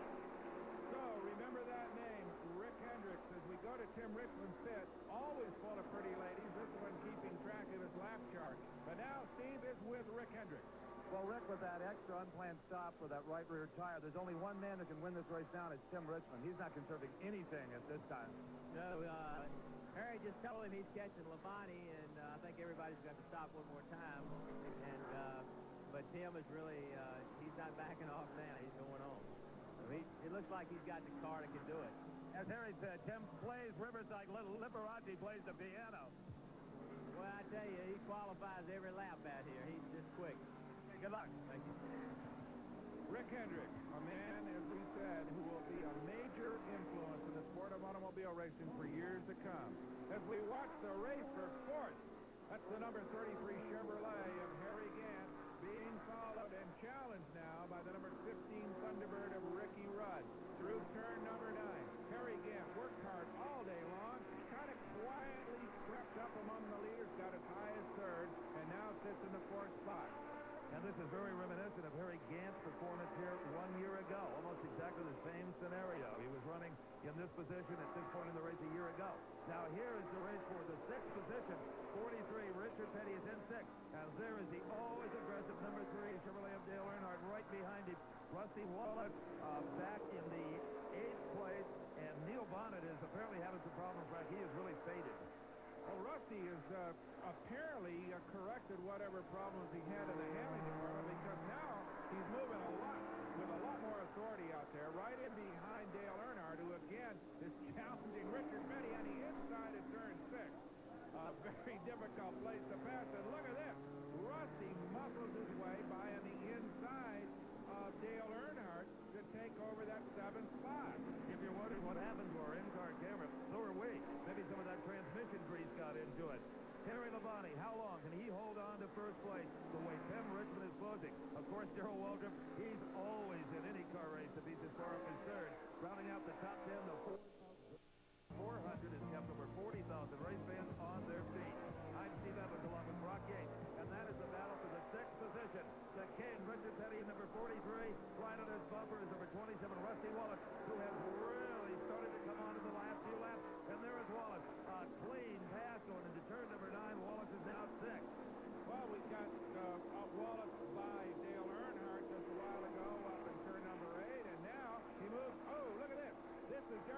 So remember that name, Rick Hendricks, as we go to Tim Richmond's pit, always full of pretty ladies, this one keeping track of his lap chart. But now Steve is with Rick Hendricks. Well, Rick, with that extra unplanned stop for that right rear tire, there's only one man that can win this race down. It's Tim Richmond. He's not conserving anything at this time. No, Harry just told him he's catching Labonte, and I think everybody's got to stop one more time. And but Tim is really, he's not backing off now. He's going on. So it looks like he's got the car that can do it. As Harry said, Tim plays Riverside. Little Liberace plays the piano. Well, I tell you, he qualifies every lap out here. He's just quick. Good luck. Thank you. Rick Hendricks, a man, as we said, who will be a major influence in the sport of automobile racing for years to come. As we watch the race for 4th, that's the number 33 Chevrolet of Harry Gant being followed and challenged now by the number 15 Thunderbird of Ricky Rudd through turn number 9. Harry Gant worked hard all day long, kind of quietly crept up among the leaders, got as high as 3rd, and now sits in the 4th spot. And this is very reminiscent of Harry Gant's performance here 1 year ago. Almost exactly the same scenario. He was running in this position at this point in the race a year ago. Now here is the race for the 6th position. 43, Richard Petty is in 6th. And there is the always aggressive number 3, Chevrolet of Dale Earnhardt right behind him. Rusty Wallace back in the 8th place. And Neil Bonnet is apparently having some problems back. He is really faded. Well, Rusty has apparently corrected whatever problems he had in the handling department, because now he's moving with a lot more authority out there, right in behind Dale Earnhardt, who again is challenging Richard Petty on the inside of turn 6. A very difficult place to pass, and look at this. Rusty muscles his way by on the inside of Dale Earnhardt to take over that 7th spot. If you're wondering what happened to our in-car camera, so are we. Maybe some of that transmission grease got into it. Terry Labonte, how long can he hold on to 1st place the way Tim Richmond is closing? Of course, Darrell Waltrip, he's always in any car race if he's as far up as 3rd. Rounding out the top 10, the 400 has kept over 40,000 race fans on their feet. I'm Steve Evans along with Brock Yates, and that is the battle for the 6th position. The King, Richard Petty, number 43. Right on his bumper is number 27, Rusty Wallace, who has really started to come on in the last few laps. And there is Wallace. A clean pass going into turn number 9. Wallace is now 6th. Well, we've got Wallace by Dale Earnhardt just a while ago up in turn number 8, and now he moves. Oh, look at this. This is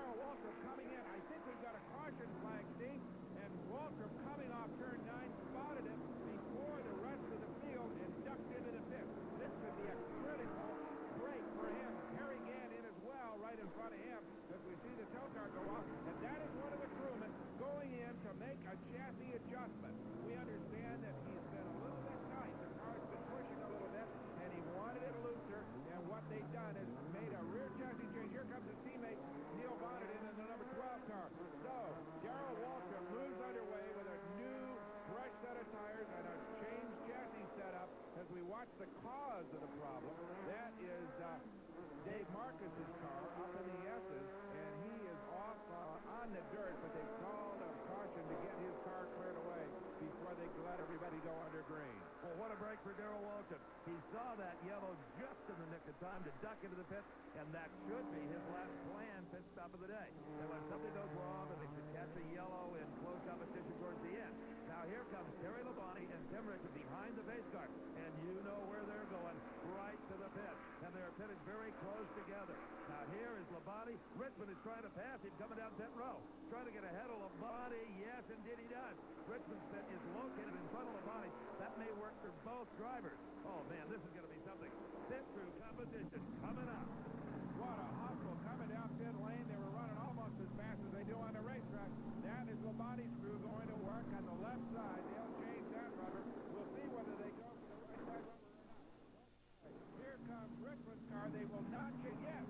watch the cause of the problem. That is Dave Marcus's car up in the S's, and he is off on the dirt, but they called a caution to get his car cleared away before they could let everybody go under green. Well, what a break for Darrell Waltrip. He saw that yellow just in the nick of time to duck into the pit, and that should be his last planned pit stop of the day. And when something goes wrong, then they should catch a yellow in close competition towards the end. Now here comes Terry Labonte and Tim Richmond behind the base car, and you know where they're going, right to the pit. And they're pitted very close together. Now here is Labonte. Richmond is trying to pass him coming down pit row. Trying to get ahead of Labonte. Yes, indeed he does. Richmond's pit is located in front of Labonte. That may work for both drivers. Oh, man, this is going to be something. Pit crew competition coming up. What a hustle coming down pit lane. They were running almost as fast as they do on the racetrack. That is Labonte's crew going to work on the left side. They'll change that rubber. We'll see whether they go for the right side rubber or not. Here comes Richmond's car. They will not get yet.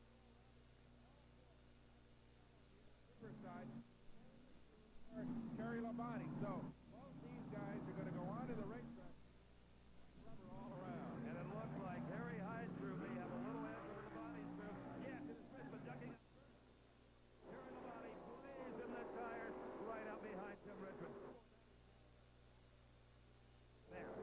Side. Terry Labonte. So both these guys are going to go onto the racetrack. Rubber all around. And it looks like Harry Hyde's crew may have a little edge over Labonte's crew. Yes, it is Richmond ducking. Terry Labonte plays in the tires right out behind Tim Richmond. There.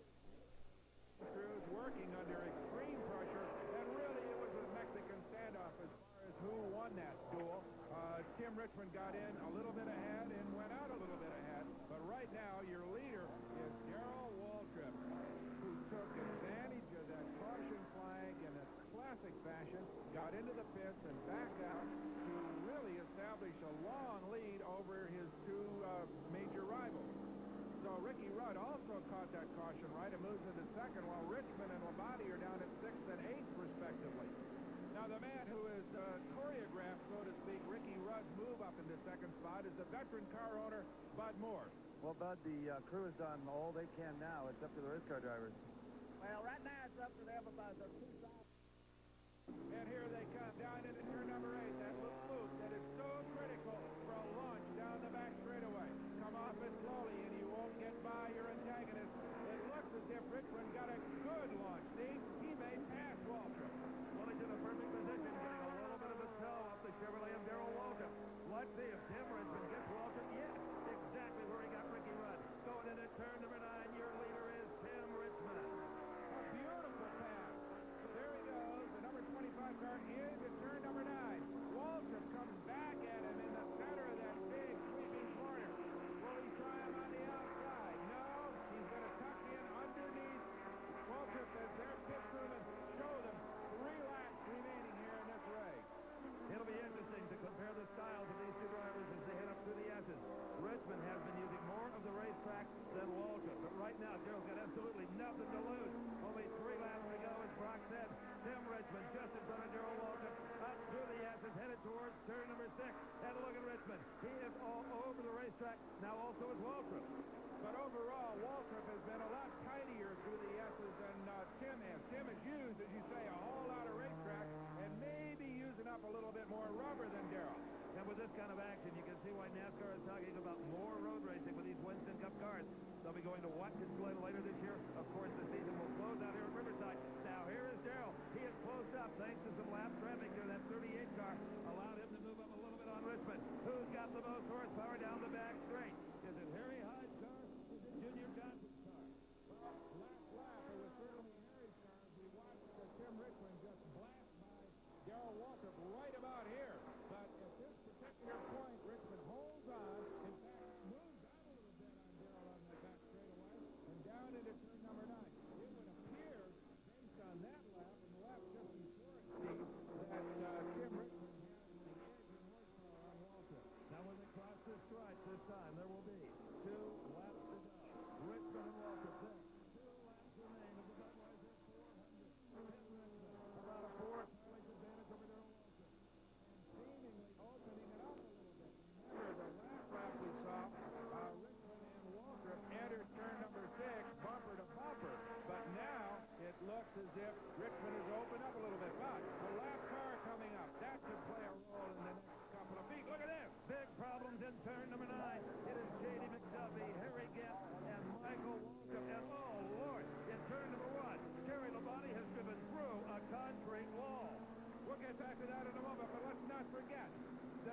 Crews working under extreme pressure, and really it was a Mexican standoff as far as who won that duel. Tim Richmond got in a little bit ahead and went out a little bit ahead, but right now your leader is Darrell Waltrip, who took advantage of that caution flag in a classic fashion, got into the pits and backed out to really establish a long lead over his two major rivals. So Ricky Rudd also caught that caution right and moves into second, while Richmond and Labonte are down at 6th and 8th, respectively. Now, the man who is choreographed, so to speak, Ricky Rudd's move up into second spot is the veteran car owner, Bud Morse. Well, Bud, the crew has done all they can now. It's up to the race car drivers. Well, right now it's up to them about the 2,000. And here they come down into turn number 8, that little loop that is so critical for a launch down the back straightaway. Come off it slowly, and you won't get by your antagonist. It looks as if Richmond got a good launch. See, he may pass Waltrip. Well, he's in a perfect position, getting a little bit of a toe off the Chevrolet of Darrell Waltrip. Let's see if Tim Richmond gets Waltrip. Yes, exactly where he got Ricky Rudd. Going into turn number 9, your leader is Tim Richmond. A beautiful pass. There he goes. The number 25 car is at turn number 9. Waltrip comes back at him in the center of that big sweeping corner. Will he try him on the outside? No, he's going to tuck in underneath Waltrip as their pit crewmen show them 3 laps remaining here in this race. It'll be interesting to compare the styles of these two drivers as they head up through the S's. Richmond has been using more of the racetrack than Waltrip, but right now Darrell's got absolutely nothing to lose. Only 3 laps to go, as Brock said. Tim Richmond just in front of Darrell Waltrip, up through the S's, headed towards turn number 6. And look at Richmond. He is all over the racetrack. Now also is Waltrip. But overall, Waltrip has been a lot tidier through the S's than Tim has. Tim has used, as you say, a whole lot of racetrack and maybe using up a little bit more rubber than Darrell. And with this kind of action, you can see why NASCAR is talking about more road racing with these Winston Cup cars. They'll be going to Watkins Glen later this year. Of course, the season will close out here at Riverside. Now, here is Darrell. He is closed up thanks to some lap traffic here. That 38 car allowed him to move up a little bit on Richmond. Who's got the most horsepower down the back straight? Is it Harry Hyde's car? Is it Junior Johnson's car? Well, last lap, it was certainly Harry's car as we watched Tim Richmond just blast by Darrell Waltrip right about here. But at this particular point, Richmond holds on. In fact, moves out a little bit on Darrell on the back straightaway and down into turn number 9. It would appear, based on that lap and the lap just before it, Steve, that Tim Richmond has the edge in horsepower on Waltrip. Now, when they cross this stripe this time, there will be 2 laps to go. Richmond and Waltrip then. 2 laps remain of the Budweiser 400. Tim Richmond, about a 4 points advantage over Darrell Waltrip. Seemingly opening it up a little bit. Remember, the last lap we saw, Richmond and Waltrip entered turn number 6, bumper to bumper. But now it looks as if Richmond has opened up a little bit. But the lap car coming up, that could play a role in the next couple of feet. Look at this. Big problems in turn number 9. It is J.D. McDuffie, Harry Gant, and Michael Waltrip. And, oh, Lord, in turn number 1,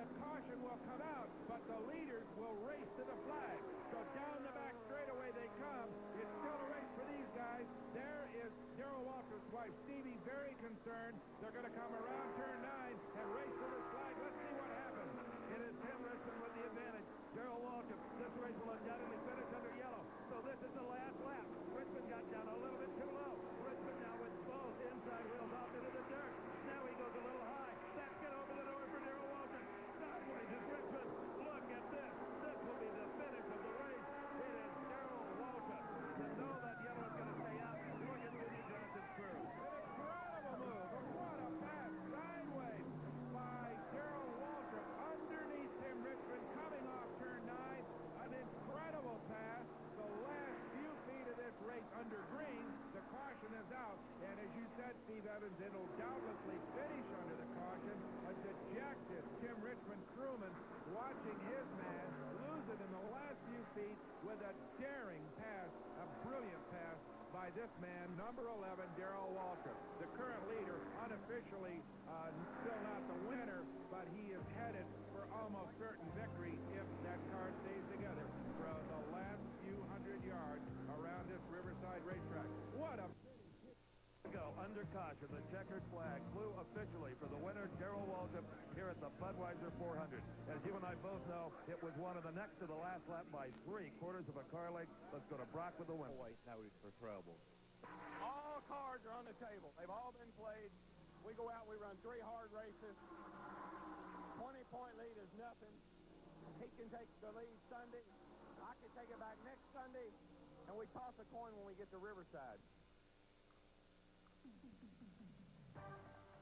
the caution will come out, but the leaders will race to the flag. So down the back straightaway they come. It's still a race for these guys. There is Darrell Waltrip's wife, Stevie, very concerned. They're going to come around turn 9 and race to this flag. Let's see what happens. It is Tim Richmond with the advantage. Darrell Waltrip, this race will undoubtedly finish under yellow. So this is the last lap. Richmond got down a little bit too low. Richmond now with both inside wheels off into the dirt. Now he goes a little high. That's get over the door for Darrell Waltrip. Sideways is Richmond. Look at this. This will be the finish of the race. It is Darrell Waltrip. To know that yellow is going to stay out, look at Rudy Johnson's crew. An incredible move. What a pass sideways by Darrell Waltrip underneath Tim Richmond coming off turn 9. An incredible pass. The last few feet of this race under green, the caution is out. And as you said, Steve Evans, it'll doubtlessly finish under the caution. A dejected Tim Richmond crewman watching his man lose it in the last few feet with a daring pass, a brilliant pass by this man, number 11, Darrell Waltrip. The current leader, unofficially still not the winner, but he is headed for almost certain victory if that car stays together for the last few hundred yards around this Riverside racetrack. What a go under caution. The checkered flag flew officially for the winner, Darrell Waltrip, here at the Budweiser 400. As you and I both know, it was one of the next to the last lap by 3/4 of a car length. Let's go to Brock with the win. Now for trouble. All cards are on the table. They've all been played. We go out, we run 3 hard races. 20-point lead is nothing. He can take the lead Sunday. I can take it back next Sunday. And we toss a coin when we get to Riverside.